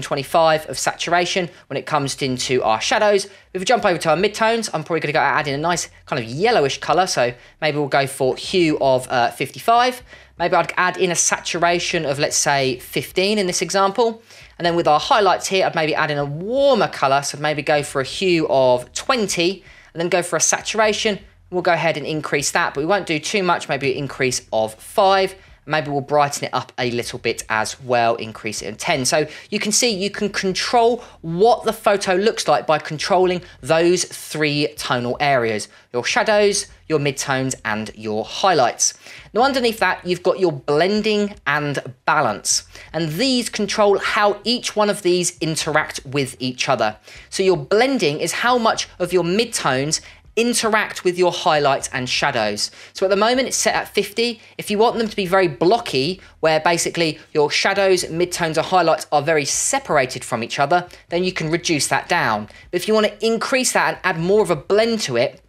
225 of saturation when it comes into our shadows. If we jump over to our midtones, I'm probably going to go add in a nice kind of yellowish color. So maybe we'll go for hue of 55. Maybe I'd add in a saturation of, let's say, 15 in this example. And then with our highlights here, I'd maybe add in a warmer color. So maybe go for a hue of 20 and then go for a saturation. We'll go ahead and increase that, but we won't do too much, maybe an increase of 5. Maybe we'll brighten it up a little bit as well, increase it in 10. So you can see you can control what the photo looks like by controlling those 3 tonal areas, your shadows, your midtones, and your highlights. Now underneath that, you've got your blending and balance. And these control how each one of these interact with each other. So your blending is how much of your midtones interact with your highlights and shadows. So at the moment it's set at 50. If you want them to be very blocky, where basically your shadows, midtones, or highlights are very separated from each other, then you can reduce that down. But if you want to increase that and add more of a blend to it,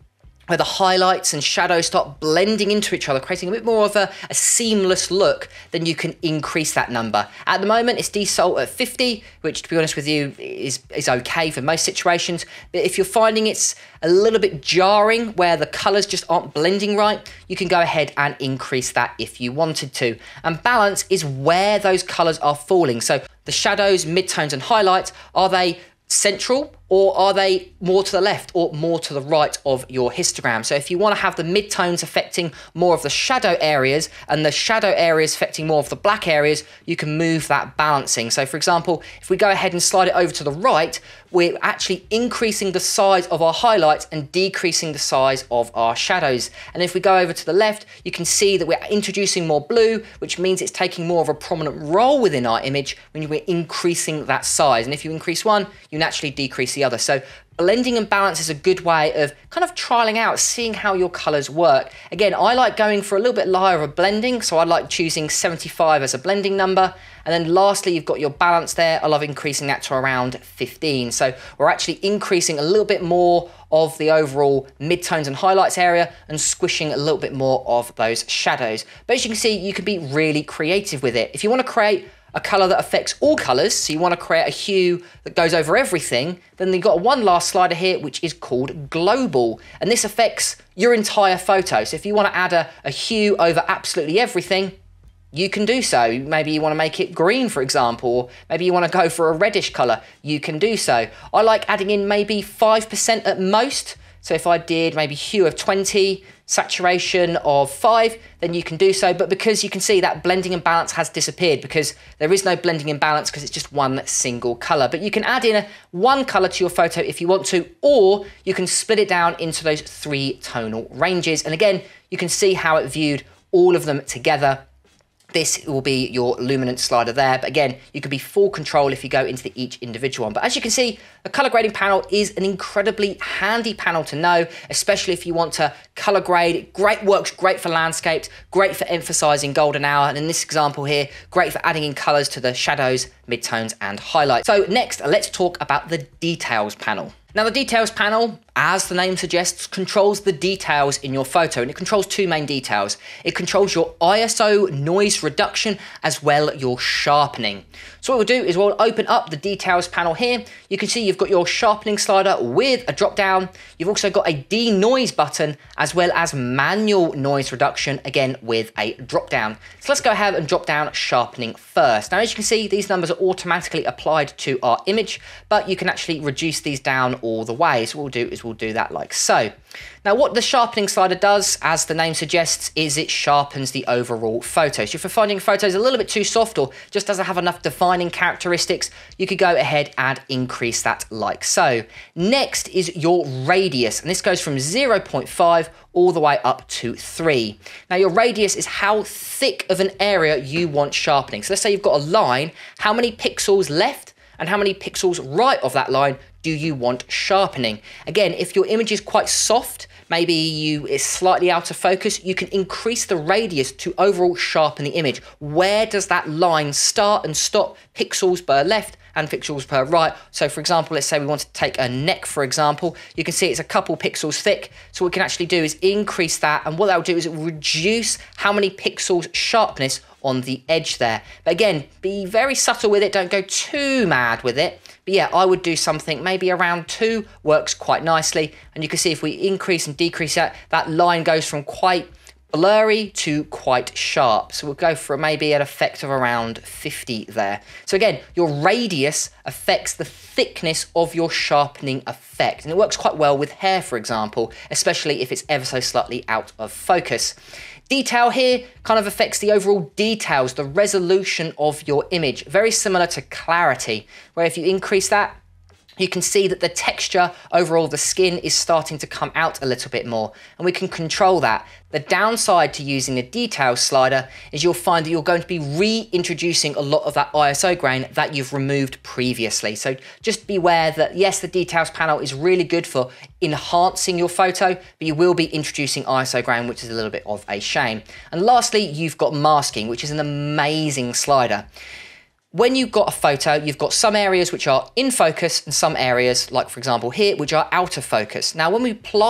where the highlights and shadows start blending into each other, creating a bit more of a seamless look, then you can increase that number. At the moment, it's default at 50, which to be honest with you is okay for most situations. But if you're finding it's a little bit jarring where the colors just aren't blending right, you can go ahead and increase that if you wanted to. And balance is where those colors are falling. So the shadows, midtones and highlights, are they central or are they more to the left or more to the right of your histogram? So if you want to have the midtones affecting more of the shadow areas and the shadow areas affecting more of the black areas, you can move that balancing. So for example, if we go ahead and slide it over to the right, we're actually increasing the size of our highlights and decreasing the size of our shadows. And if we go over to the left, you can see that we're introducing more blue, which means it's taking more of a prominent role within our image when we're increasing that size. And if you increase one, you naturally decrease the other. So blending and balance is a good way of kind of trialing out, seeing how your colors work. Again, I like going for a little bit higher of blending, so I like choosing 75 as a blending number. And then lastly, you've got your balance there. I love increasing that to around 15. So we're actually increasing a little bit more of the overall midtones and highlights area and squishing a little bit more of those shadows. But as you can see, you can be really creative with it. If you want to create a color that affects all colors, so you want to create a hue that goes over everything, then you've got one last slider here, which is called global. And this affects your entire photo. So if you want to add a hue over absolutely everything, you can do so. Maybe you want to make it green, for example, or maybe you want to go for a reddish color, you can do so. I like adding in maybe 5% at most. So if I did maybe hue of 20, saturation of 5, then you can do so. But because you can see that blending and balance has disappeared because there is no blending and balance because it's just one single color. But you can add in one color to your photo if you want to, or you can split it down into those 3 tonal ranges. And again, you can see how it viewed all of them together. This will be your luminance slider there. But again, you can be full control if you go into each individual one. But as you can see, the color grading panel is an incredibly handy panel to know, especially if you want to color grade. Works great for landscapes, great for emphasizing golden hour. And in this example here, great for adding in colors to the shadows, midtones and highlights. So next, let's talk about the details panel. Now the details panel, as the name suggests, controls the details in your photo, and it controls 2 main details. It controls your ISO noise reduction as well your sharpening. So what we'll do is we'll open up the details panel here. You can see you've got your sharpening slider with a drop down. You've also got a denoise button as well as manual noise reduction, again with a drop down. So let's go ahead and drop down sharpening first. Now as you can see, these numbers are automatically applied to our image, but you can actually reduce these down all the way. So what we'll do is we'll do that like so. Now what the sharpening slider does, as the name suggests, is it sharpens the overall photo. So if you're finding photos a little bit too soft or just doesn't have enough defining characteristics, you could go ahead and increase that like so. Next is your radius, and this goes from 0.5 all the way up to 3. Now your radius is how thick of an area you want sharpening. So let's say you've got a line, how many pixels left and how many pixels right of that line do you want sharpening? Again, if your image is quite soft, maybe it's slightly out of focus, you can increase the radius to overall sharpen the image. Where does that line start and stop pixels per left and pixels per right? So for example, let's say we want to take a neck, for example, you can see it's a couple pixels thick. So what we can actually do is increase that, and what that will do is it will reduce how many pixels sharpness on the edge there. But again, be very subtle with it, don't go too mad with it. But yeah, I would do something maybe around 2, works quite nicely. And you can see if we increase and decrease that line goes from quite blurry to quite sharp. So we'll go for maybe an effect of around 50 there. So again, your radius affects the thickness of your sharpening effect. And it works quite well with hair, for example, especially if it's ever so slightly out of focus. Detail here kind of affects the overall details, the resolution of your image, very similar to clarity, where if you increase that, you can see that the texture overall, the skin is starting to come out a little bit more, and we can control that. The downside to using the details slider is you'll find that you're going to be reintroducing a lot of that ISO grain that you've removed previously. So just beware that yes, the details panel is really good for enhancing your photo, but you will be introducing ISO grain, which is a little bit of a shame. And lastly, you've got masking, which is an amazing slider. When you've got a photo, you've got some areas which are in focus and some areas, like for example here, which are out of focus. Now, when we apply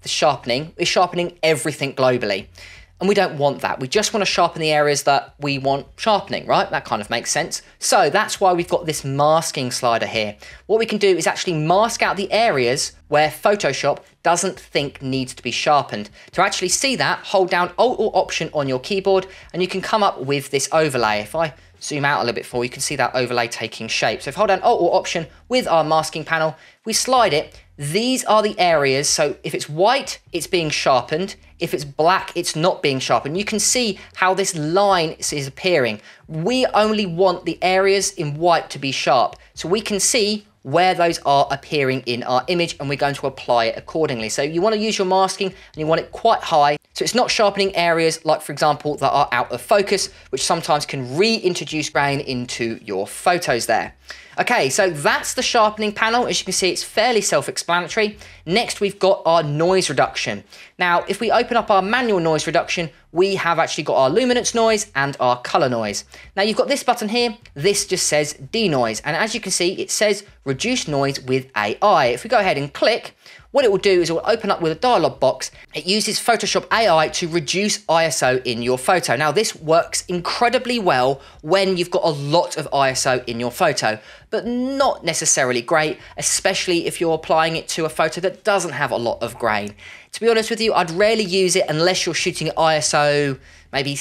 the sharpening, is sharpening everything globally. And we don't want that. We just want to sharpen the areas that we want sharpening, right? That kind of makes sense. So that's why we've got this masking slider here. What we can do is actually mask out the areas where Photoshop doesn't think needs to be sharpened. To actually see that, hold down Alt or Option on your keyboard and you can come up with this overlay. If I zoom out a little bit for you, can see that overlay taking shape. So if I hold down Alt or Option with our masking panel, we slide it, these are the areas. So if it's white, it's being sharpened. If it's black, it's not being sharpened. You can see how this line is appearing. We only want the areas in white to be sharp. So we can see where those are appearing in our image and we're going to apply it accordingly. So you want to use your masking and you want it quite high. So it's not sharpening areas like, for example, that are out of focus, which sometimes can reintroduce grain into your photos there. Okay, so that's the sharpening panel. As you can see, it's fairly self-explanatory. Next, we've got our noise reduction. Now, if we open up our manual noise reduction, we have actually got our luminance noise and our color noise. Now, you've got this button here. This just says denoise. And as you can see, it says reduce noise with AI. If we go ahead and click, what it will do is it will open up with a dialog box. It uses Photoshop AI to reduce ISO in your photo. Now, this works incredibly well when you've got a lot of ISO in your photo, but not necessarily great, especially if you're applying it to a photo that doesn't have a lot of grain. To be honest with you, I'd rarely use it unless you're shooting at ISO maybe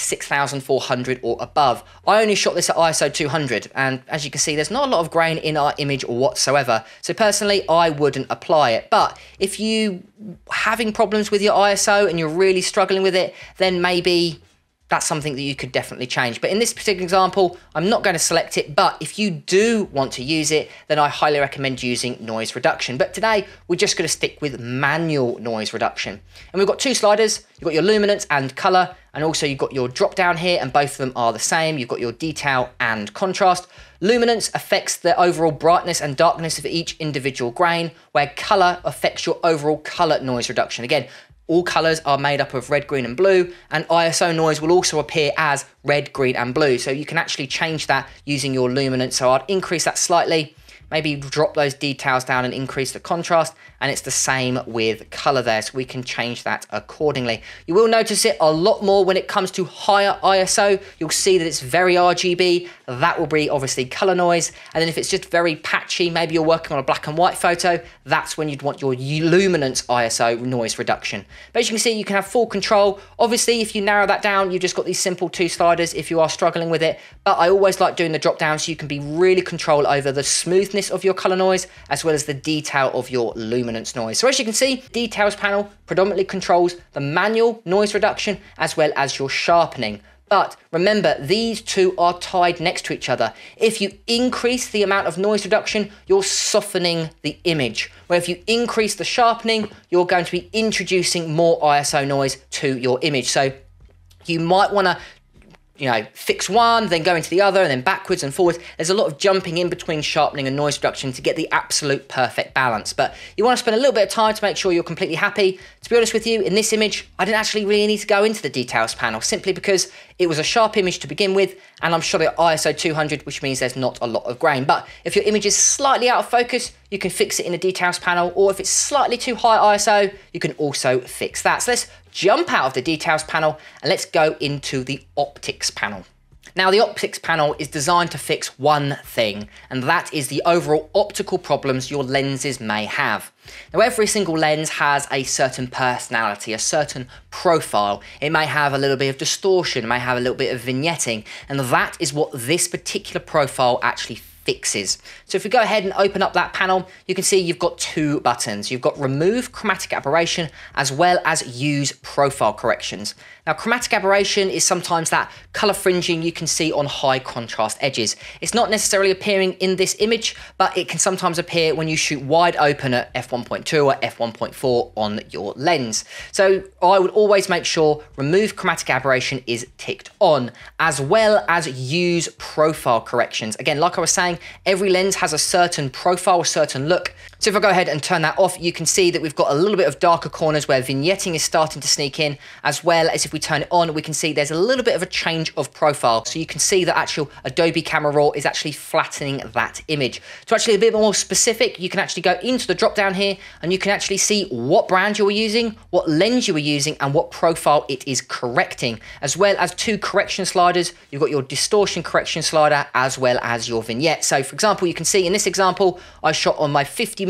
6400 or above. I only shot this at ISO 200, and as you can see, there's not a lot of grain in our image whatsoever. So personally, I wouldn't apply it. But if you having problems with your ISO and you're really struggling with it, then maybe that's something that you could definitely change. But in this particular example, I'm not going to select it, but if you do want to use it, then I highly recommend using noise reduction. But today, we're just going to stick with manual noise reduction. And we've got two sliders. You've got your luminance and color, and also you've got your drop down here, and both of them are the same. You've got your detail and contrast. Luminance affects the overall brightness and darkness of each individual grain, where color affects your overall color noise reduction. Again, all colors are made up of red, green, and blue, and ISO noise will also appear as red, green, and blue. So you can actually change that using your luminance. So I'd increase that slightly, maybe drop those details down and increase the contrast, and it's the same with color there, so we can change that accordingly. You will notice it a lot more when it comes to higher ISO. You'll see that it's very RGB. That will be obviously color noise. And then if it's just very patchy, maybe you're working on a black and white photo, that's when you'd want your luminance ISO noise reduction. But as you can see, you can have full control. Obviously, if you narrow that down, you've just got these simple two sliders if you are struggling with it. But I always like doing the drop down so you can be really control over the smoothness of your color noise as well as the detail of your luminance noise. So as you can see, details panel predominantly controls the manual noise reduction as well as your sharpening. But remember, these two are tied next to each other. If you increase the amount of noise reduction, you're softening the image. Where if you increase the sharpening, you're going to be introducing more ISO noise to your image. So you might want to fix one, then go into the other, and then backwards and forwards. There's a lot of jumping in between sharpening and noise reduction to get the absolute perfect balance. But you want to spend a little bit of time to make sure you're completely happy. To be honest with you, in this image, I didn't actually really need to go into the details panel simply because it was a sharp image to begin with, and I'm shot at ISO 200, which means there's not a lot of grain. But if your image is slightly out of focus, you can fix it in the details panel, or if it's slightly too high ISO, you can also fix that. So let's jump out of the details panel and let's go into the optics panel. Now, the optics panel is designed to fix one thing, and that is the overall optical problems your lenses may have. Now, every single lens has a certain personality, a certain profile. It may have a little bit of distortion, it may have a little bit of vignetting, and that is what this particular profile actually fixes. So if we go ahead and open up that panel, you can see you've got two buttons. You've got remove chromatic aberration as well as use profile corrections. Now, chromatic aberration is sometimes that color fringing you can see on high contrast edges. It's not necessarily appearing in this image, but it can sometimes appear when you shoot wide open at f1.2 or f1.4 on your lens. So I would always make sure remove chromatic aberration is ticked on, as well as use profile corrections. Again, like I was saying, every lens has a certain profile, a certain look. So if I go ahead and turn that off, you can see that we've got a little bit of darker corners where vignetting is starting to sneak in, as well as if we turn it on, we can see there's a little bit of a change of profile. So you can see that actual Adobe Camera Raw is actually flattening that image. To actually a bit more specific, you can actually go into the drop down here and you can actually see what brand you were using, what lens you were using, and what profile it is correcting, as well as 2 correction sliders. You've got your distortion correction slider as well as your vignette. So for example, you can see in this example, I shot on my 50mm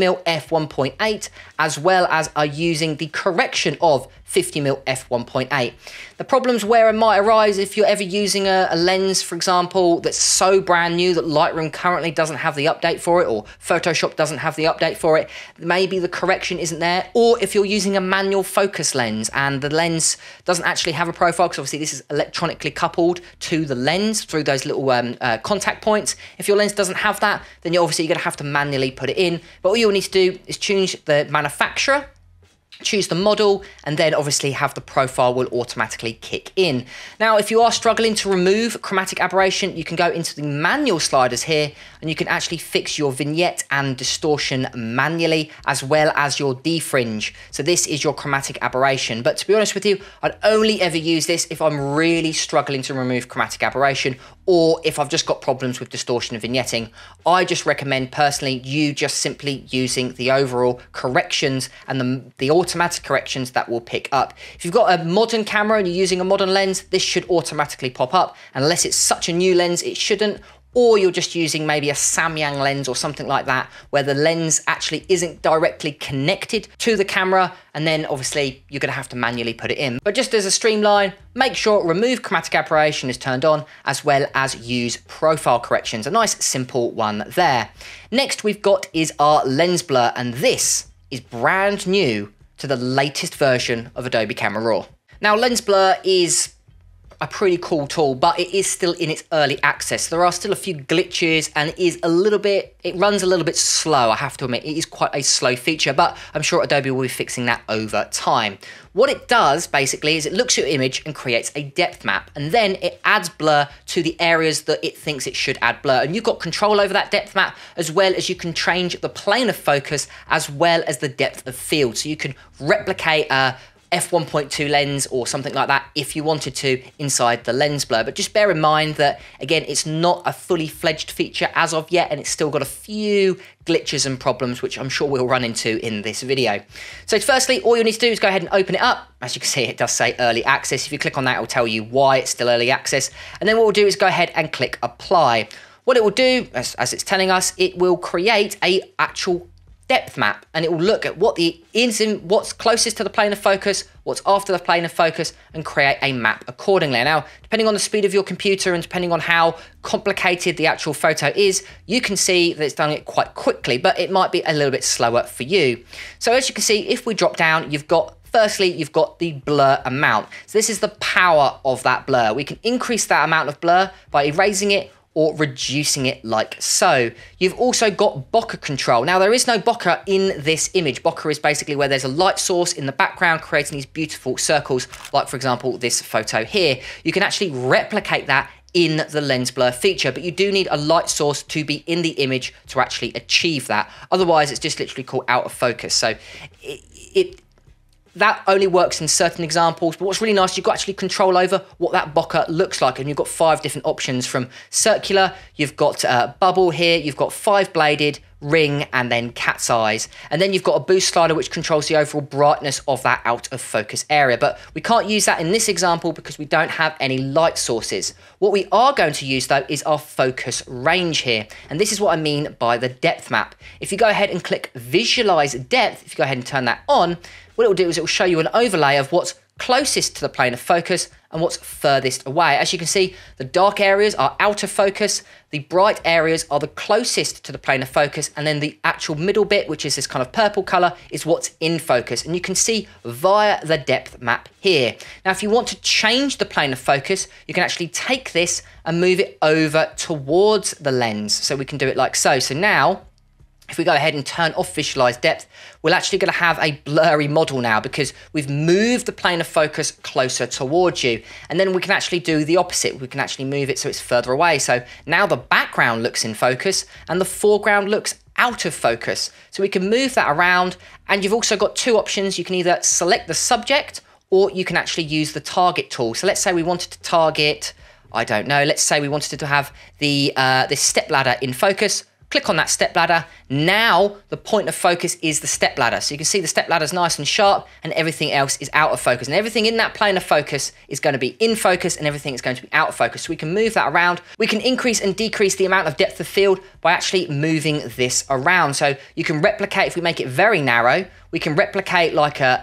f1.8 as well as are using the correction of 50mm f1.8. The problems where it might arise if you're ever using a lens, for example, that's so brand new that Lightroom currently doesn't have the update for it, or Photoshop doesn't have the update for it, maybe the correction isn't there, or if you're using a manual focus lens and the lens doesn't actually have a profile, because obviously this is electronically coupled to the lens through those little contact points. If your lens doesn't have that, then you're going to have to manually put it in. But all you'll need to do is choose the manufacturer, choose the model, and then obviously have the profile will automatically kick in. Now, if you are struggling to remove chromatic aberration, you can go into the manual sliders here and you can actually fix your vignette and distortion manually, as well as your defringe. So this is your chromatic aberration. But to be honest with you, I'd only ever use this if I'm really struggling to remove chromatic aberration, or if I've just got problems with distortion and vignetting. I just recommend personally you just simply using the overall corrections and the automatic corrections that will pick up. If you've got a modern camera and you're using a modern lens, this should automatically pop up. Unless it's such a new lens, it shouldn't. Or you're just using maybe a Samyang lens or something like that, where the lens actually isn't directly connected to the camera, and then obviously you're going to have to manually put it in. But just as a streamline, make sure remove chromatic aberration is turned on, as well as use profile corrections. A nice simple one there. Next we've got is our lens blur, and this is brand new to the latest version of Adobe Camera Raw. Now, lens blur is a pretty cool tool, but it is still in its early access. There are still a few glitches and it runs a little bit slow, I have to admit. It is quite a slow feature, but I'm sure Adobe will be fixing that over time. What it does basically is it looks at your image and creates a depth map, and then it adds blur to the areas that it thinks it should add blur. And you've got control over that depth map, as well as you can change the plane of focus as well as the depth of field. So you can replicate a f1.2 lens or something like that if you wanted to inside the lens blur. But just bear in mind that, again, it's not a fully fledged feature as of yet, and it's still got a few glitches and problems, which I'm sure we'll run into in this video. So firstly, all you need to do is go ahead and open it up. As you can see, it does say early access. If you click on that, it will tell you why it's still early access. And then what we'll do is go ahead and click apply. What it will do, as it's telling us, it will create a actual depth map, and it will look at what's closest to the plane of focus, what's after the plane of focus, and create a map accordingly. Now, depending on the speed of your computer and depending on how complicated the actual photo is, you can see that it's done it quite quickly, but it might be a little bit slower for you. So as you can see, if we drop down, firstly, you've got the blur amount. So this is the power of that blur. We can increase that amount of blur by erasing it or reducing it like so. You've also got bokeh control. Now, there is no bokeh in this image. Bokeh is basically where there's a light source in the background creating these beautiful circles, like for example, this photo here. You can actually replicate that in the lens blur feature, but you do need a light source to be in the image to actually achieve that. Otherwise, it's just literally called out of focus. So that only works in certain examples, but what's really nice, you've got actually control over what that bokeh looks like, and you've got 5 different options, from circular, you've got bubble here, you've got 5-bladed, ring, and then cat's eyes. And then you've got a boost slider which controls the overall brightness of that out of focus area. But we can't use that in this example because we don't have any light sources. What we are going to use though is our focus range here. And this is what I mean by the depth map. If you go ahead and click visualize depth, if you go ahead and turn that on, what it will do is it will show you an overlay of what's closest to the plane of focus and what's furthest away. As you can see, the dark areas are out of focus, the bright areas are the closest to the plane of focus, and then the actual middle bit, which is this kind of purple color, is what's in focus. And you can see via the depth map here. Now, if you want to change the plane of focus, you can actually take this and move it over towards the lens. So we can do it like so. So now, if we go ahead and turn off visualize depth, we're actually going to have a blurry model now because we've moved the plane of focus closer towards you. And then we can actually do the opposite. We can actually move it so it's further away. So now the background looks in focus and the foreground looks out of focus. So we can move that around, and you've also got two options. You can either select the subject, or you can actually use the target tool. So let's say we wanted to target, I don't know, let's say we wanted to have the this step ladder in focus. Click on that step ladder. Now the point of focus is the step ladder. So you can see the step ladder is nice and sharp, and everything else is out of focus. And everything in that plane of focus is going to be in focus, and everything is going to be out of focus. So we can move that around. We can increase and decrease the amount of depth of field by actually moving this around. So you can replicate, if we make it very narrow, we can replicate like a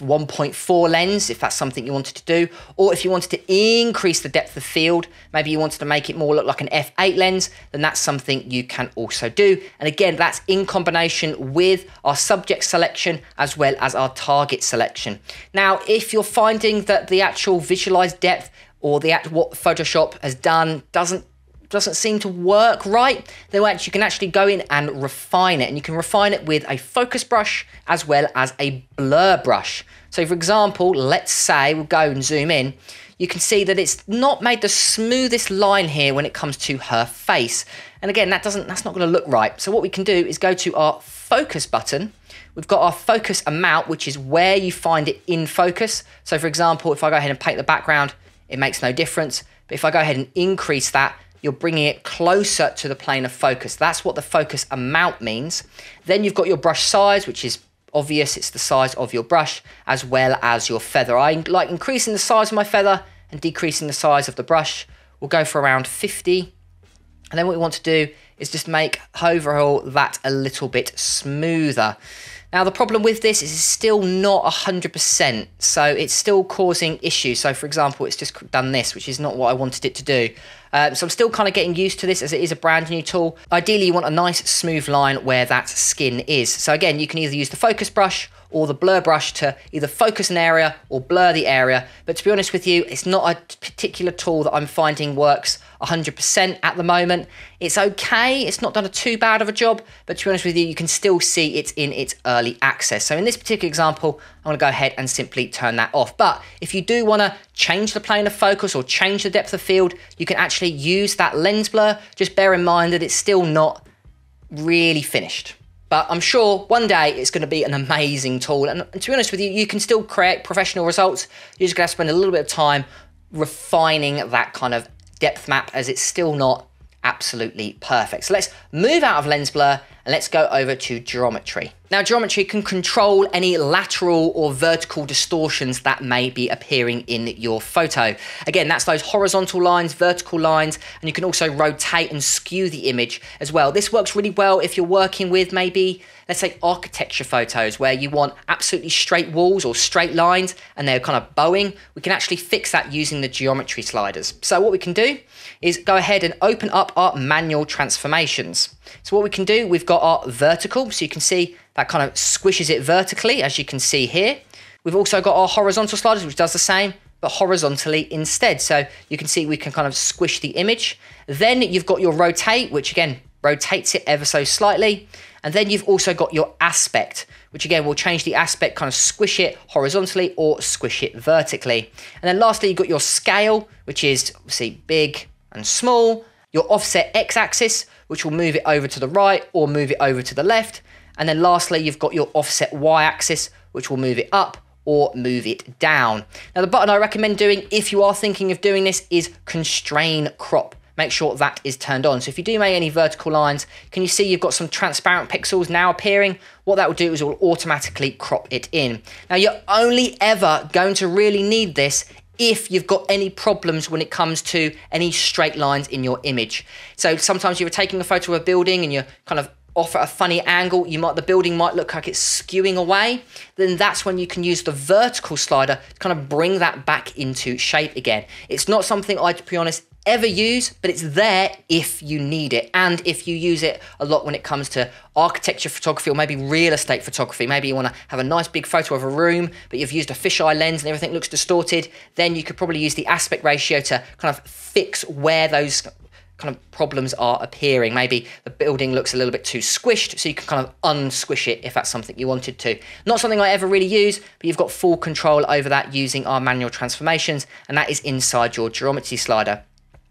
f1.4 lens, if that's something you wanted to do. Or if you wanted to increase the depth of field, maybe you wanted to make it more look like an f8 lens, then that's something you can also do. And again, that's in combination with our subject selection as well as our target selection. Now, if you're finding that the actual visualized depth or what Photoshop has done doesn't seem to work right, then you can actually go in and refine it. And you can refine it with a focus brush as well as a blur brush. So for example, let's say we'll go and zoom in. You can see that it's not made the smoothest line here when it comes to her face. And again, that's not going to look right. So what we can do is go to our focus button. We've got our focus amount, which is where you find it in focus. So for example, if I go ahead and paint the background, it makes no difference. But if I go ahead and increase that, you're bringing it closer to the plane of focus. That's what the focus amount means. Then you've got your brush size, which is obvious. It's the size of your brush as well as your feather. I like increasing the size of my feather and decreasing the size of the brush. We'll go for around 50. And then what we want to do is just make overall that a little bit smoother. Now, the problem with this is it's still not 100%, so it's still causing issues. So, for example, it's just done this, which is not what I wanted it to do. So I'm still kind of getting used to this as it is a brand new tool. Ideally, you want a nice smooth line where that skin is. So again, you can either use the focus brush or the blur brush to either focus an area or blur the area. But to be honest with you, it's not a particular tool that I'm finding works 100% at the moment. It's okay, it's not done too bad of a job, but to be honest with you, you can still see it's in its early access. So in this particular example, I'm gonna go ahead and simply turn that off. But if you do wanna change the plane of focus or change the depth of field, you can actually use that lens blur. Just bear in mind that it's still not really finished. But I'm sure one day it's going to be an amazing tool. And to be honest with you, you can still create professional results. You're just going to spend a little bit of time refining that kind of depth map, as it's still not absolutely perfect. So let's move out of lens blur and let's go over to geometry. Now, geometry can control any lateral or vertical distortions that may be appearing in your photo. Again, that's those horizontal lines, vertical lines, and you can also rotate and skew the image as well. This works really well if you're working with maybe, let's say, architecture photos where you want absolutely straight walls or straight lines and they're kind of bowing. We can actually fix that using the geometry sliders. So what we can do is go ahead and open up our manual transformations. So what we can do, we've got our vertical, so you can see that kind of squishes it vertically, as you can see here. We've also got our horizontal sliders, which does the same, but horizontally instead. So you can see we can kind of squish the image. Then you've got your rotate, which again, rotates it ever so slightly. And then you've also got your aspect, which again will change the aspect, kind of squish it horizontally or squish it vertically. And then lastly, you've got your scale, which is obviously big and small. Your offset x-axis, which will move it over to the right or move it over to the left. And then lastly, you've got your offset y-axis, which will move it up or move it down. Now, the button I recommend doing if you are thinking of doing this is constrain crop. Make sure that is turned on. So if you do make any vertical lines, can you see you've got some transparent pixels now appearing? What that will do is it will automatically crop it in. Now, you're only ever going to really need this if you've got any problems when it comes to any straight lines in your image. So sometimes you're taking a photo of a building and you're kind of off at a funny angle, the building might look like it's skewing away, then that's when you can use the vertical slider to kind of bring that back into shape again. It's not something I, to be honest, ever use, but it's there if you need it, and if you use it a lot when it comes to architecture photography or maybe real estate photography. Maybe you want to have a nice big photo of a room, but you've used a fisheye lens and everything looks distorted, then you could probably use the aspect ratio to kind of fix where those kind of problems are appearing. Maybe the building looks a little bit too squished, so you can kind of unsquish it if that's something you wanted to. Not something I ever really use, but you've got full control over that using our manual transformations, and that is inside your geometry slider.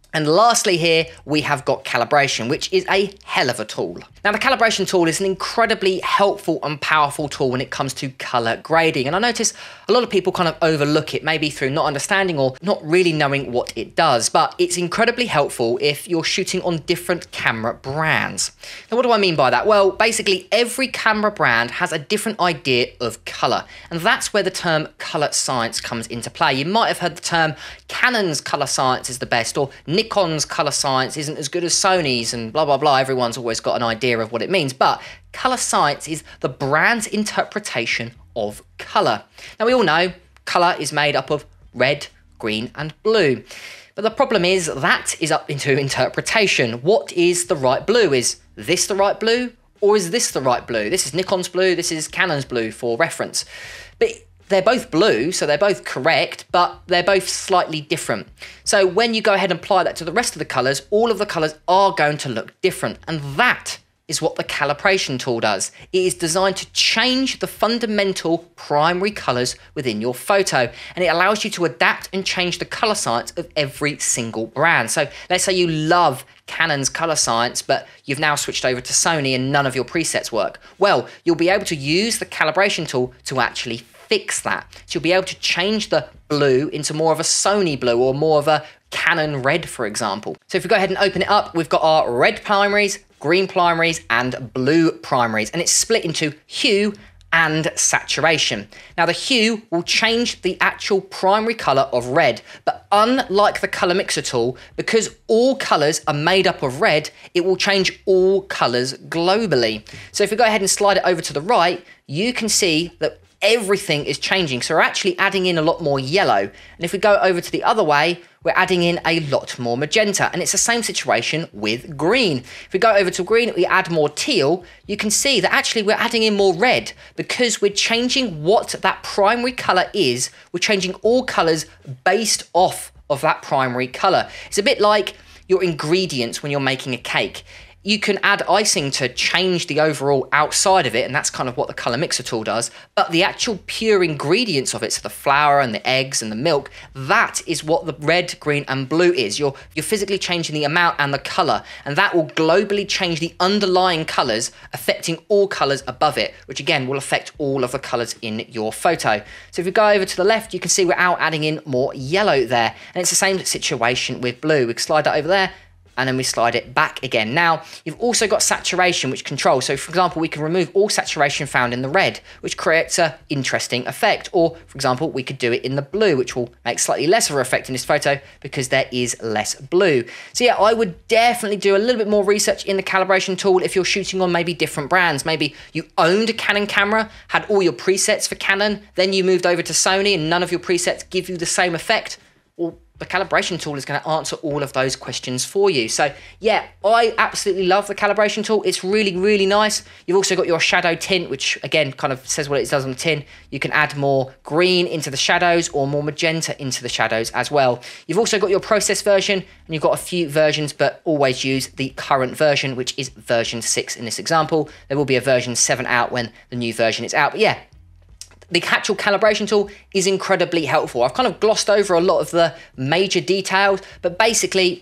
And lastly here, we have got calibration, which is a hell of a tool. Now the calibration tool is an incredibly helpful and powerful tool when it comes to color grading. And I notice a lot of people kind of overlook it, maybe through not understanding or not really knowing what it does, but it's incredibly helpful if you're shooting on different camera brands. Now what do I mean by that? Well, basically every camera brand has a different idea of color, and that's where the term color science comes into play. You might have heard the term Canon's color science is the best, or Nikon's color science isn't as good as Sony's, and blah, blah, blah. Everyone's always got an idea of what it means. But color science is the brand's interpretation of color. Now, we all know color is made up of red, green, and blue. But the problem is that is up into interpretation. What is the right blue? Is this the right blue? Or is this the right blue? This is Nikon's blue, this is Canon's blue for reference. But they're both blue, so they're both correct, but they're both slightly different. So when you go ahead and apply that to the rest of the colors, all of the colors are going to look different. And that is what the calibration tool does. It is designed to change the fundamental primary colors within your photo. And it allows you to adapt and change the color science of every single brand. So let's say you love Canon's color science, but you've now switched over to Sony and none of your presets work. Well, you'll be able to use the calibration tool to actually fix that. So you'll be able to change the blue into more of a Sony blue or more of a Canon red, for example. So if we go ahead and open it up, we've got our red primaries, green primaries, and blue primaries, and it's split into hue and saturation. Now the hue will change the actual primary color of red, but unlike the color mixer tool, because all colors are made up of red, it will change all colors globally. So if we go ahead and slide it over to the right, you can see that everything is changing. So we're actually adding in a lot more yellow. And if we go over to the other way, we're adding in a lot more magenta. And it's the same situation with green. If we go over to green, we add more teal, you can see that actually we're adding in more red because we're changing what that primary color is. We're changing all colors based off of that primary color. It's a bit like your ingredients when you're making a cake. You can add icing to change the overall outside of it, and that's kind of what the color mixer tool does, but the actual pure ingredients of it, so the flour and the eggs and the milk, that is what the red, green, and blue is. You're physically changing the amount and the color, and that will globally change the underlying colors, affecting all colors above it, which again will affect all of the colors in your photo. So if we go over to the left, you can see we're out adding in more yellow there, and it's the same situation with blue. We can slide that over there, and then we slide it back again. Now, you've also got saturation, which controls. So for example, we can remove all saturation found in the red, which creates an interesting effect. Or for example, we could do it in the blue, which will make slightly less of an effect in this photo because there is less blue. So yeah, I would definitely do a little bit more research in the calibration tool if you're shooting on maybe different brands. Maybe you owned a Canon camera, had all your presets for Canon, then you moved over to Sony and none of your presets give you the same effect. Well, the calibration tool is going to answer all of those questions for you. So yeah, I absolutely love the calibration tool. It's really, really nice. You've also got your shadow tint, which again kind of says what it does on the tin. You can add more green into the shadows or more magenta into the shadows as well. You've also got your process version, and you've got a few versions, but always use the current version, which is version 6 in this example. There will be a version 7 out when the new version is out. But yeah, the actual calibration tool is incredibly helpful. I've kind of glossed over a lot of the major details, but basically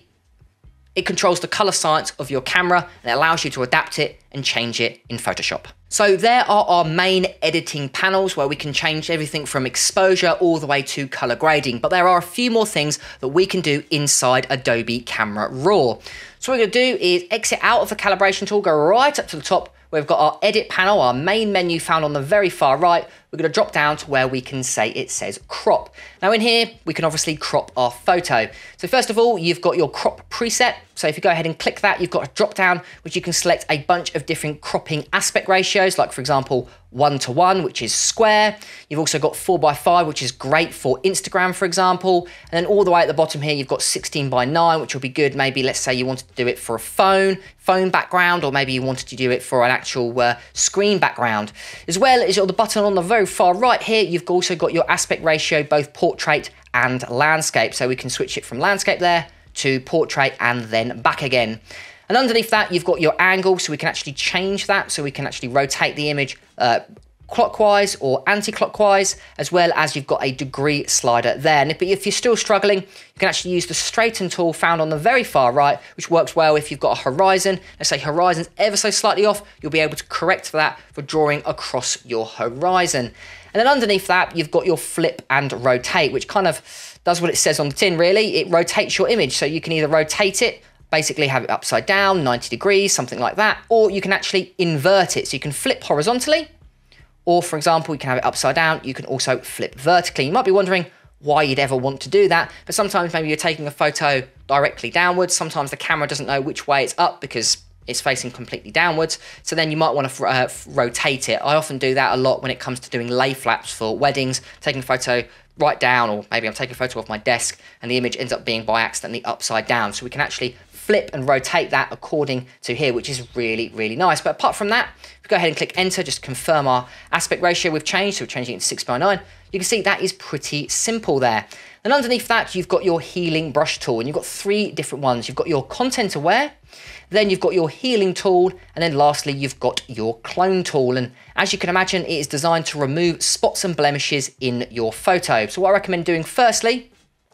it controls the color science of your camera and it allows you to adapt it and change it in Photoshop. So there are our main editing panels where we can change everything from exposure all the way to color grading, but there are a few more things that we can do inside Adobe Camera Raw. So what we're gonna do is exit out of the calibration tool, go right up to the top. We've got our edit panel, our main menu found on the very far right. We're going to drop down to where we can say it says crop. Now in here, we can obviously crop our photo. So first of all, you've got your crop preset. So if you go ahead and click that, you've got a drop down, which you can select a bunch of different cropping aspect ratios, like for example, 1:1, which is square. You've also got 4:5, which is great for Instagram, for example. And then all the way at the bottom here, you've got 16:9, which will be good. Maybe let's say you wanted to do it for a phone background, or maybe you wanted to do it for an actual screen background. As well as the button on the very far right here, you've also got your aspect ratio, both portrait and landscape. So we can switch it from landscape there to portrait and then back again. And underneath that, you've got your angle, so we can actually change that. So we can actually rotate the image clockwise or anti-clockwise, as well as you've got a degree slider there. But if you're still struggling, you can actually use the straighten tool found on the very far right, which works well if you've got a horizon. Let's say horizon's ever so slightly off, you'll be able to correct for that for drawing across your horizon. And then underneath that, you've got your flip and rotate, which kind of does what it says on the tin, really. It rotates your image, so you can either rotate it, basically have it upside down, 90 degrees, something like that, or you can actually invert it. So you can flip horizontally, or for example, you can have it upside down. You can also flip vertically. You might be wondering why you'd ever want to do that, but sometimes maybe you're taking a photo directly downwards. Sometimes the camera doesn't know which way it's up because it's facing completely downwards. So then you might want to rotate it. I often do that a lot when it comes to doing lay flaps for weddings, taking a photo right down, or maybe I'm taking a photo off my desk and the image ends up being by accidentally upside down. So we can actually flip and rotate that according to here, which is really, really nice. But apart from that, if we go ahead and click enter, just confirm our aspect ratio we've changed. So we're changing it to 6:9. You can see that is pretty simple there. And underneath that, you've got your healing brush tool, and you've got 3 different ones. You've got your content aware, then you've got your healing tool, and then lastly, you've got your clone tool. And as you can imagine, it is designed to remove spots and blemishes in your photo. So what I recommend doing firstly,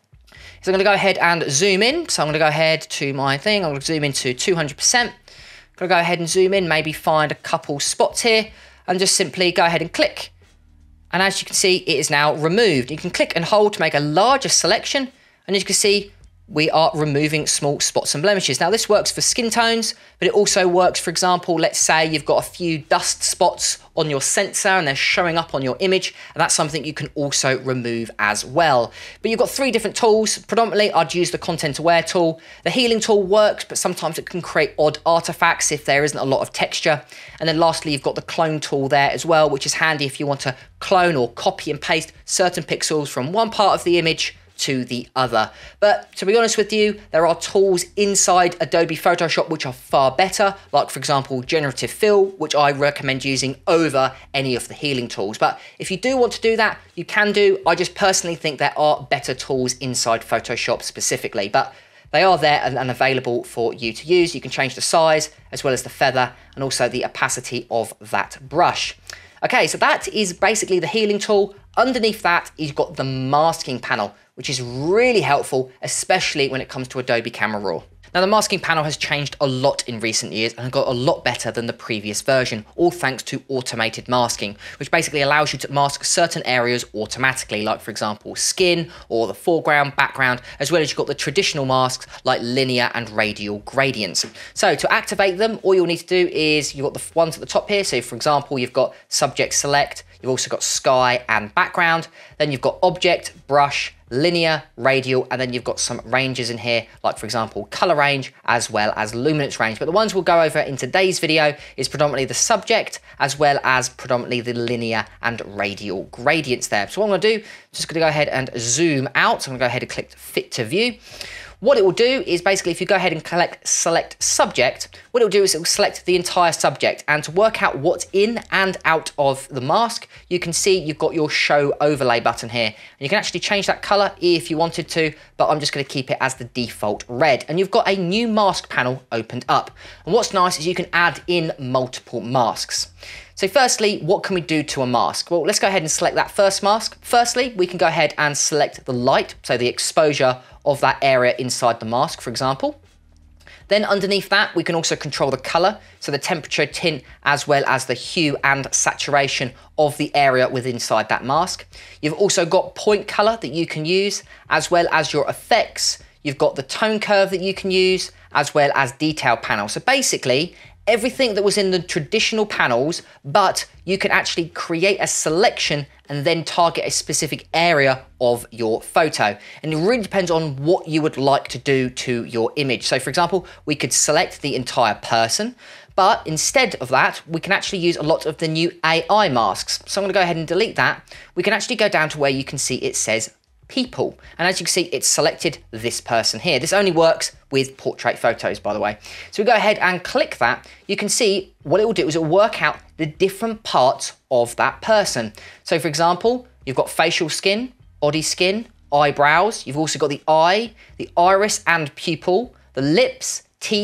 so I'm going to go ahead and zoom in. So I'm going to go ahead to my thing. I'm going to zoom into 200%. I'm going to go ahead and zoom in, maybe find a couple spots here and just simply go ahead and click. And as you can see, it is now removed. You can click and hold to make a larger selection. And as you can see, we are removing small spots and blemishes. Now this works for skin tones, but it also works, for example, let's say you've got a few dust spots on your sensor and they're showing up on your image, and that's something you can also remove as well. But you've got 3 different tools. Predominantly, I'd use the content aware tool. The healing tool works, but sometimes it can create odd artifacts if there isn't a lot of texture. And then lastly, you've got the clone tool there as well, which is handy if you want to clone or copy and paste certain pixels from one part of the image to the other. But to be honest with you, there are tools inside Adobe Photoshop which are far better, like for example generative fill, which I recommend using over any of the healing tools. But if you do want to do that, you can do. I just personally think there are better tools inside Photoshop specifically, but they are there and available for you to use. You can change the size as well as the feather and also the opacity of that brush. Okay, so that is basically the healing tool. Underneath that, you've got the masking panel, which is really helpful, especially when it comes to Adobe Camera Raw. Now, the masking panel has changed a lot in recent years and got a lot better than the previous version, all thanks to automated masking, which basically allows you to mask certain areas automatically, like for example, skin or the foreground, background, as well as you've got the traditional masks like linear and radial gradients. So to activate them, all you'll need to do is you've got the ones at the top here. So for example, you've got subject select, you've also got sky and background, then you've got object, brush, linear, radial, and then you've got some ranges in here, like for example, color range as well as luminance range. But the ones we'll go over in today's video is predominantly the subject as well as predominantly the linear and radial gradients there. So what I'm gonna do, just gonna go ahead and zoom out. So I'm gonna go ahead and click fit to view. What it will do is basically if you go ahead and select subject, what it will do is it will select the entire subject, and to work out what's in and out of the mask, you can see you've got your show overlay button here. And you can actually change that color if you wanted to, but I'm just going to keep it as the default red. And you've got a new mask panel opened up. And what's nice is you can add in multiple masks. So firstly, what can we do to a mask? Well, let's go ahead and select that first mask. Firstly, we can go ahead and select the light, so the exposure of that area inside the mask, for example. Then underneath that, we can also control the color, so the temperature, tint, as well as the hue and saturation of the area within inside that mask. You've also got point color that you can use, as well as your effects. You've got the tone curve that you can use, as well as detail panel. So basically, everything that was in the traditional panels, but you can actually create a selection and then target a specific area of your photo. And it really depends on what you would like to do to your image. So for example, we could select the entire person, but instead of that, we can actually use a lot of the new AI masks. So I'm gonna go ahead and delete that. We can actually go down to where you can see it says people. And as you can see, it's selected this person here. This only works with portrait photos, by the way. So we go ahead and click that. You can see what it will do is it will work out the different parts of that person. So for example, you've got facial skin, body skin, eyebrows. You've also got the eye, the iris and pupil, the lips, teeth,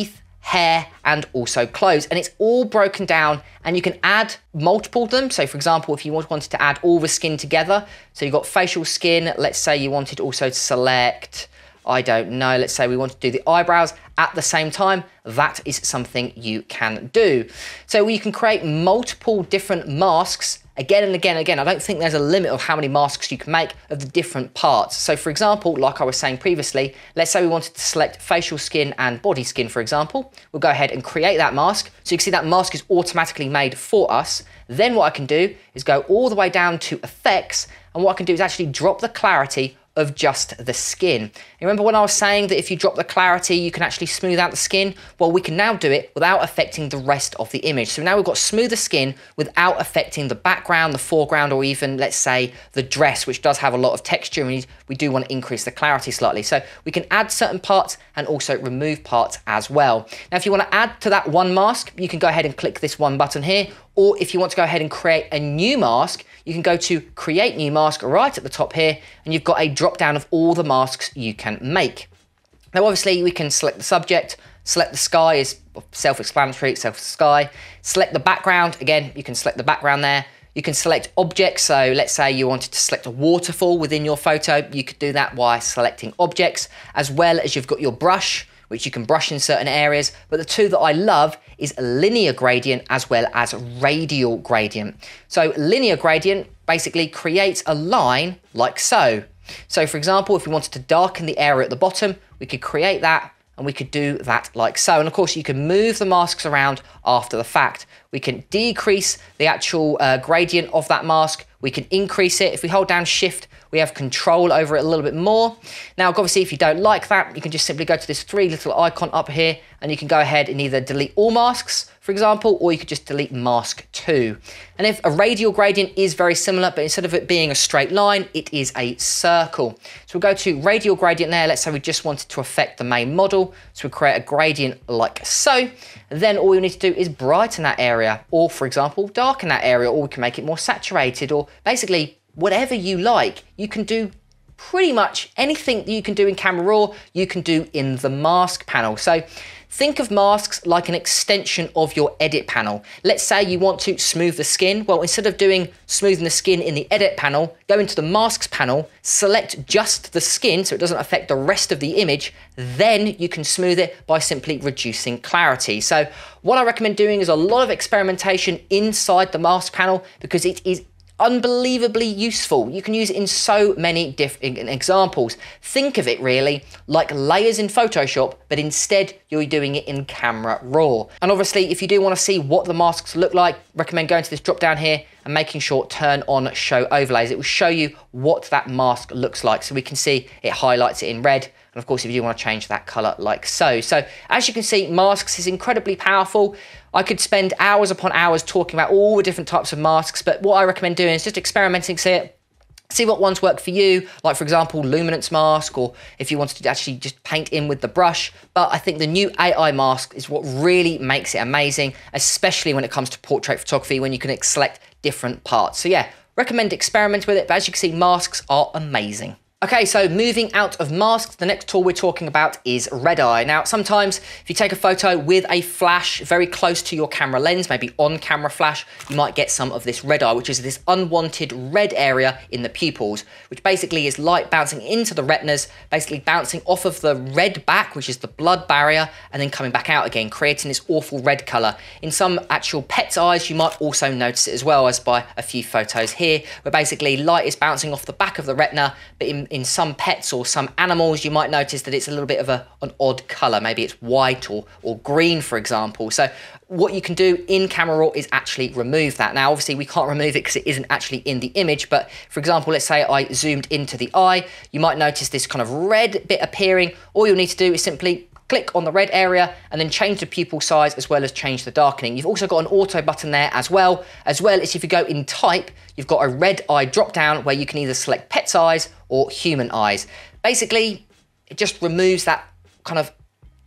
hair, and also clothes. And it's all broken down and you can add multiple of them. So for example, if you wanted to add all the skin together, so you've got facial skin, let's say you wanted also to select, I don't know, let's say we want to do the eyebrows at the same time, that is something you can do. So you can create multiple different masks again and again and again. I don't think there's a limit of how many masks you can make of the different parts. So for example, like I was saying previously, let's say we wanted to select facial skin and body skin, for example. We'll go ahead and create that mask. So you can see that mask is automatically made for us. Then what I can do is go all the way down to effects, and what I can do is actually drop the clarity of just the skin. And remember when I was saying that if you drop the clarity, you can actually smooth out the skin? Well, we can now do it without affecting the rest of the image. So now we've got smoother skin without affecting the background, the foreground, or even, let's say, the dress, which does have a lot of texture, and we do want to increase the clarity slightly. So we can add certain parts and also remove parts as well. Now, if you want to add to that one mask, you can go ahead and click this one button here, or if you want to go ahead and create a new mask, you can go to create new mask right at the top here, and you've got a drop down of all the masks you can make. Now, obviously, we can select the subject, select the sky is self-explanatory, select the sky, select the background, again, you can select the background there. You can select objects, so let's say you wanted to select a waterfall within your photo, you could do that by selecting objects, as well as you've got your brush, which you can brush in certain areas, but the two that I love is linear gradient as well as radial gradient. So linear gradient basically creates a line like so. So for example, if we wanted to darken the area at the bottom, we could create that and we could do that like so. And of course you can move the masks around after the fact. We can decrease the actual gradient of that mask. We can increase it. If we hold down Shift, we have control over it a little bit more. Now, obviously, if you don't like that, you can just simply go to this three little icon up here, and you can go ahead and either delete all masks, for example, or you could just delete mask 2. And if a radial gradient is very similar, but instead of it being a straight line, it is a circle. So we'll go to radial gradient there. Let's say we just wanted to affect the main model. So we'll create a gradient like so. And then all we need to do is brighten that area, or for example, darken that area, or we can make it more saturated, or basically whatever you like. You can do pretty much anything that you can do in Camera Raw, you can do in the mask panel. So think of masks like an extension of your edit panel. Let's say you want to smooth the skin. Well, instead of doing smoothing the skin in the edit panel, go into the masks panel, select just the skin so it doesn't affect the rest of the image. Then you can smooth it by simply reducing clarity. So what I recommend doing is a lot of experimentation inside the mask panel, because it is unbelievably useful. You can use it in so many different examples. Think of it really like layers in Photoshop, but instead you're doing it in Camera Raw. And obviously, if you do want to see what the masks look like, recommend going to this drop down here and making sure turn on show overlays. It will show you what that mask looks like. So we can see it highlights it in red. And of course, if you want to change that color like so. So as you can see, masks is incredibly powerful. I could spend hours upon hours talking about all the different types of masks, but what I recommend doing is just experimenting, see what ones work for you, like for example, luminance mask, or if you wanted to actually just paint in with the brush. But I think the new AI mask is what really makes it amazing, especially when it comes to portrait photography, when you can select different parts. So yeah, recommend experiment with it, but as you can see, masks are amazing. Okay, so moving out of masks, the next tool we're talking about is red eye. Now, sometimes if you take a photo with a flash very close to your camera lens, maybe on camera flash, you might get some of this red eye, which is this unwanted red area in the pupils, which basically is light bouncing into the retinas, basically bouncing off of the red back, which is the blood barrier, and then coming back out again, creating this awful red color. In some actual pet's eyes, you might also notice it as well, as by a few photos here, where basically light is bouncing off the back of the retina, but in some pets or some animals, you might notice that it's a little bit of an odd color. Maybe it's white or green, for example. So what you can do in Camera Raw is actually remove that. Now, obviously, we can't remove it because it isn't actually in the image. But for example, let's say I zoomed into the eye, you might notice this kind of red bit appearing. All you'll need to do is simply click on the red area and then change the pupil size as well as change the darkening. You've also got an auto button there as well as if you go in type, you've got a red eye drop down where you can either select pet's eyes or human eyes. Basically, it just removes that kind of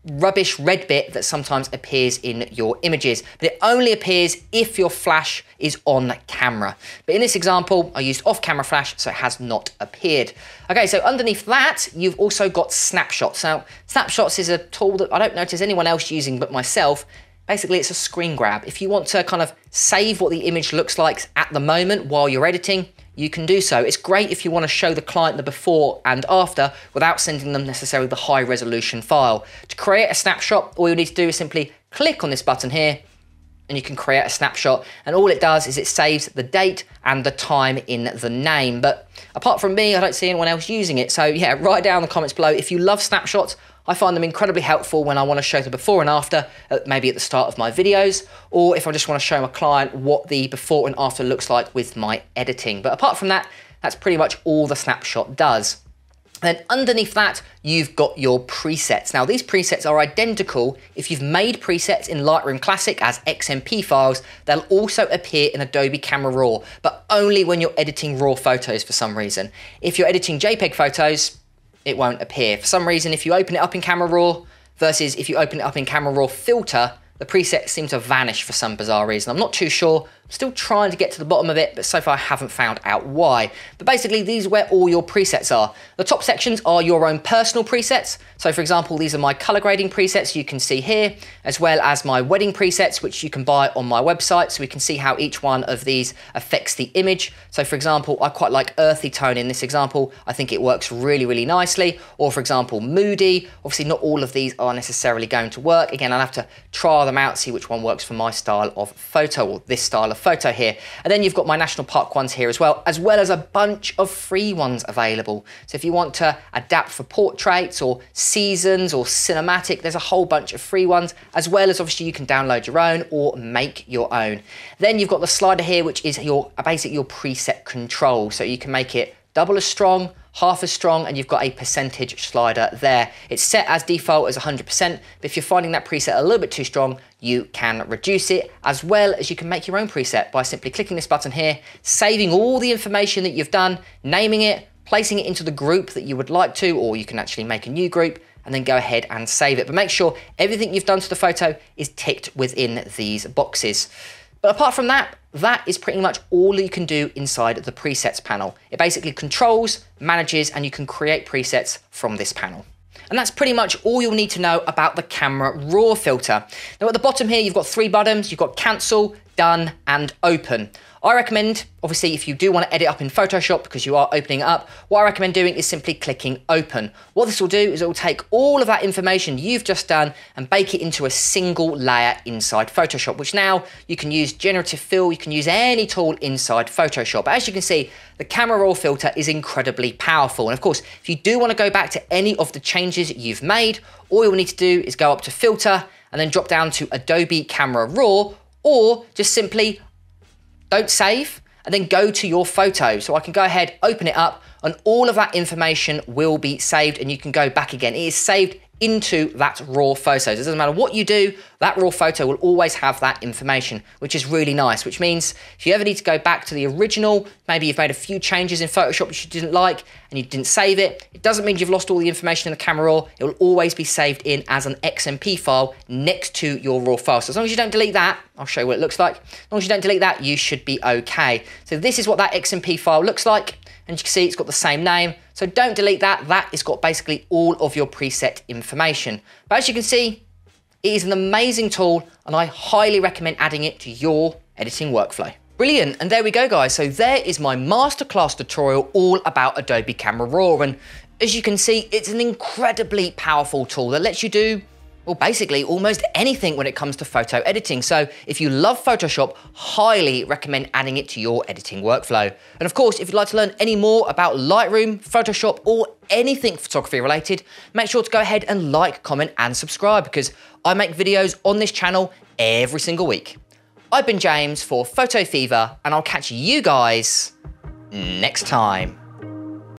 rubbish red bit that sometimes appears in your images, but it only appears if your flash is on camera. But in this example, I used off-camera flash, so it has not appeared. Okay, so underneath that, you've also got snapshots. Now, snapshots is a tool that I don't notice anyone else using but myself. Basically, it's a screen grab. If you want to kind of save what the image looks like at the moment while you're editing, you can do so. It's great if you want to show the client the before and after without sending them necessarily the high resolution file. To create a snapshot, all you need to do is simply click on this button here and you can create a snapshot. And all it does is it saves the date and the time in the name. But apart from me, I don't see anyone else using it. So yeah, write down in the comments below if you love snapshots. I find them incredibly helpful when I want to show the before and after, maybe at the start of my videos, or if I just want to show my client what the before and after looks like with my editing. But apart from that, that's pretty much all the snapshot does. And then underneath that, you've got your presets. Now, these presets are identical. If you've made presets in Lightroom Classic as XMP files, they'll also appear in Adobe Camera Raw, but only when you're editing RAW photos for some reason. If you're editing JPEG photos, it won't appear. For some reason, if you open it up in Camera Raw versus if you open it up in Camera Raw Filter, the presets seem to vanish for some bizarre reason. I'm not too sure. I'm still trying to get to the bottom of it, but so far I haven't found out why. But basically, these are where all your presets are. The top sections are your own personal presets. So for example, these are my color grading presets you can see here, as well as my wedding presets, which you can buy on my website. So we can see how each one of these affects the image. So for example, I quite like earthy tone in this example. I think it works really, really nicely. Or for example, moody. Obviously not all of these are necessarily going to work. Again, I'll have to try them out, see which one works for my style of photo, or this style of photo here. And then you've got my national park ones here as well as a bunch of free ones available. So if you want to adapt for portraits or seasons or cinematic, there's a whole bunch of free ones, as well as obviously you can download your own or make your own. Then you've got the slider here, which is basically your preset control. So you can make it double as strong, half as strong, and you've got a percentage slider there. It's set as default as 100%, but if you're finding that preset a little bit too strong, you can reduce it, as well as you can make your own preset by simply clicking this button here, saving all the information that you've done, naming it, placing it into the group that you would like to, or you can actually make a new group, and then go ahead and save it. But make sure everything you've done to the photo is ticked within these boxes. But apart from that, that is pretty much all you can do inside the presets panel. It basically controls, manages, and you can create presets from this panel. And that's pretty much all you'll need to know about the Camera Raw filter. Now at the bottom here, you've got three buttons. You've got cancel, done, and open. I recommend, obviously, if you do want to edit up in Photoshop because you are opening it up, what I recommend doing is simply clicking open. What this will do is it will take all of that information you've just done and bake it into a single layer inside Photoshop, which now you can use generative fill, you can use any tool inside Photoshop. But as you can see, the Camera Raw filter is incredibly powerful. And of course, if you do want to go back to any of the changes you've made, all you'll need to do is go up to Filter and then drop down to Adobe Camera Raw, or just simply don't save, and then go to your photo. So I can go ahead, open it up, and all of that information will be saved, and you can go back again. It is saved into that raw photo. It doesn't matter what you do, that raw photo will always have that information, which is really nice, which means if you ever need to go back to the original, maybe you've made a few changes in Photoshop which you didn't like and you didn't save it, it doesn't mean you've lost all the information in the Camera Raw. It will always be saved in as an XMP file next to your raw file. So as long as you don't delete that, I'll show you what it looks like. As long as you don't delete that, you should be okay. So this is what that XMP file looks like. And you can see it's got the same name. So don't delete that. That has got basically all of your preset information. But as you can see, it is an amazing tool and I highly recommend adding it to your editing workflow. Brilliant, and there we go guys. So there is my masterclass tutorial all about Adobe Camera Raw. And as you can see, it's an incredibly powerful tool that lets you do, well, basically almost anything when it comes to photo editing. So if you love Photoshop, highly recommend adding it to your editing workflow. And of course, if you'd like to learn any more about Lightroom, Photoshop, or anything photography related, make sure to go ahead and like, comment, and subscribe because I make videos on this channel every single week. I've been James for Photo Fever, and I'll catch you guys next time.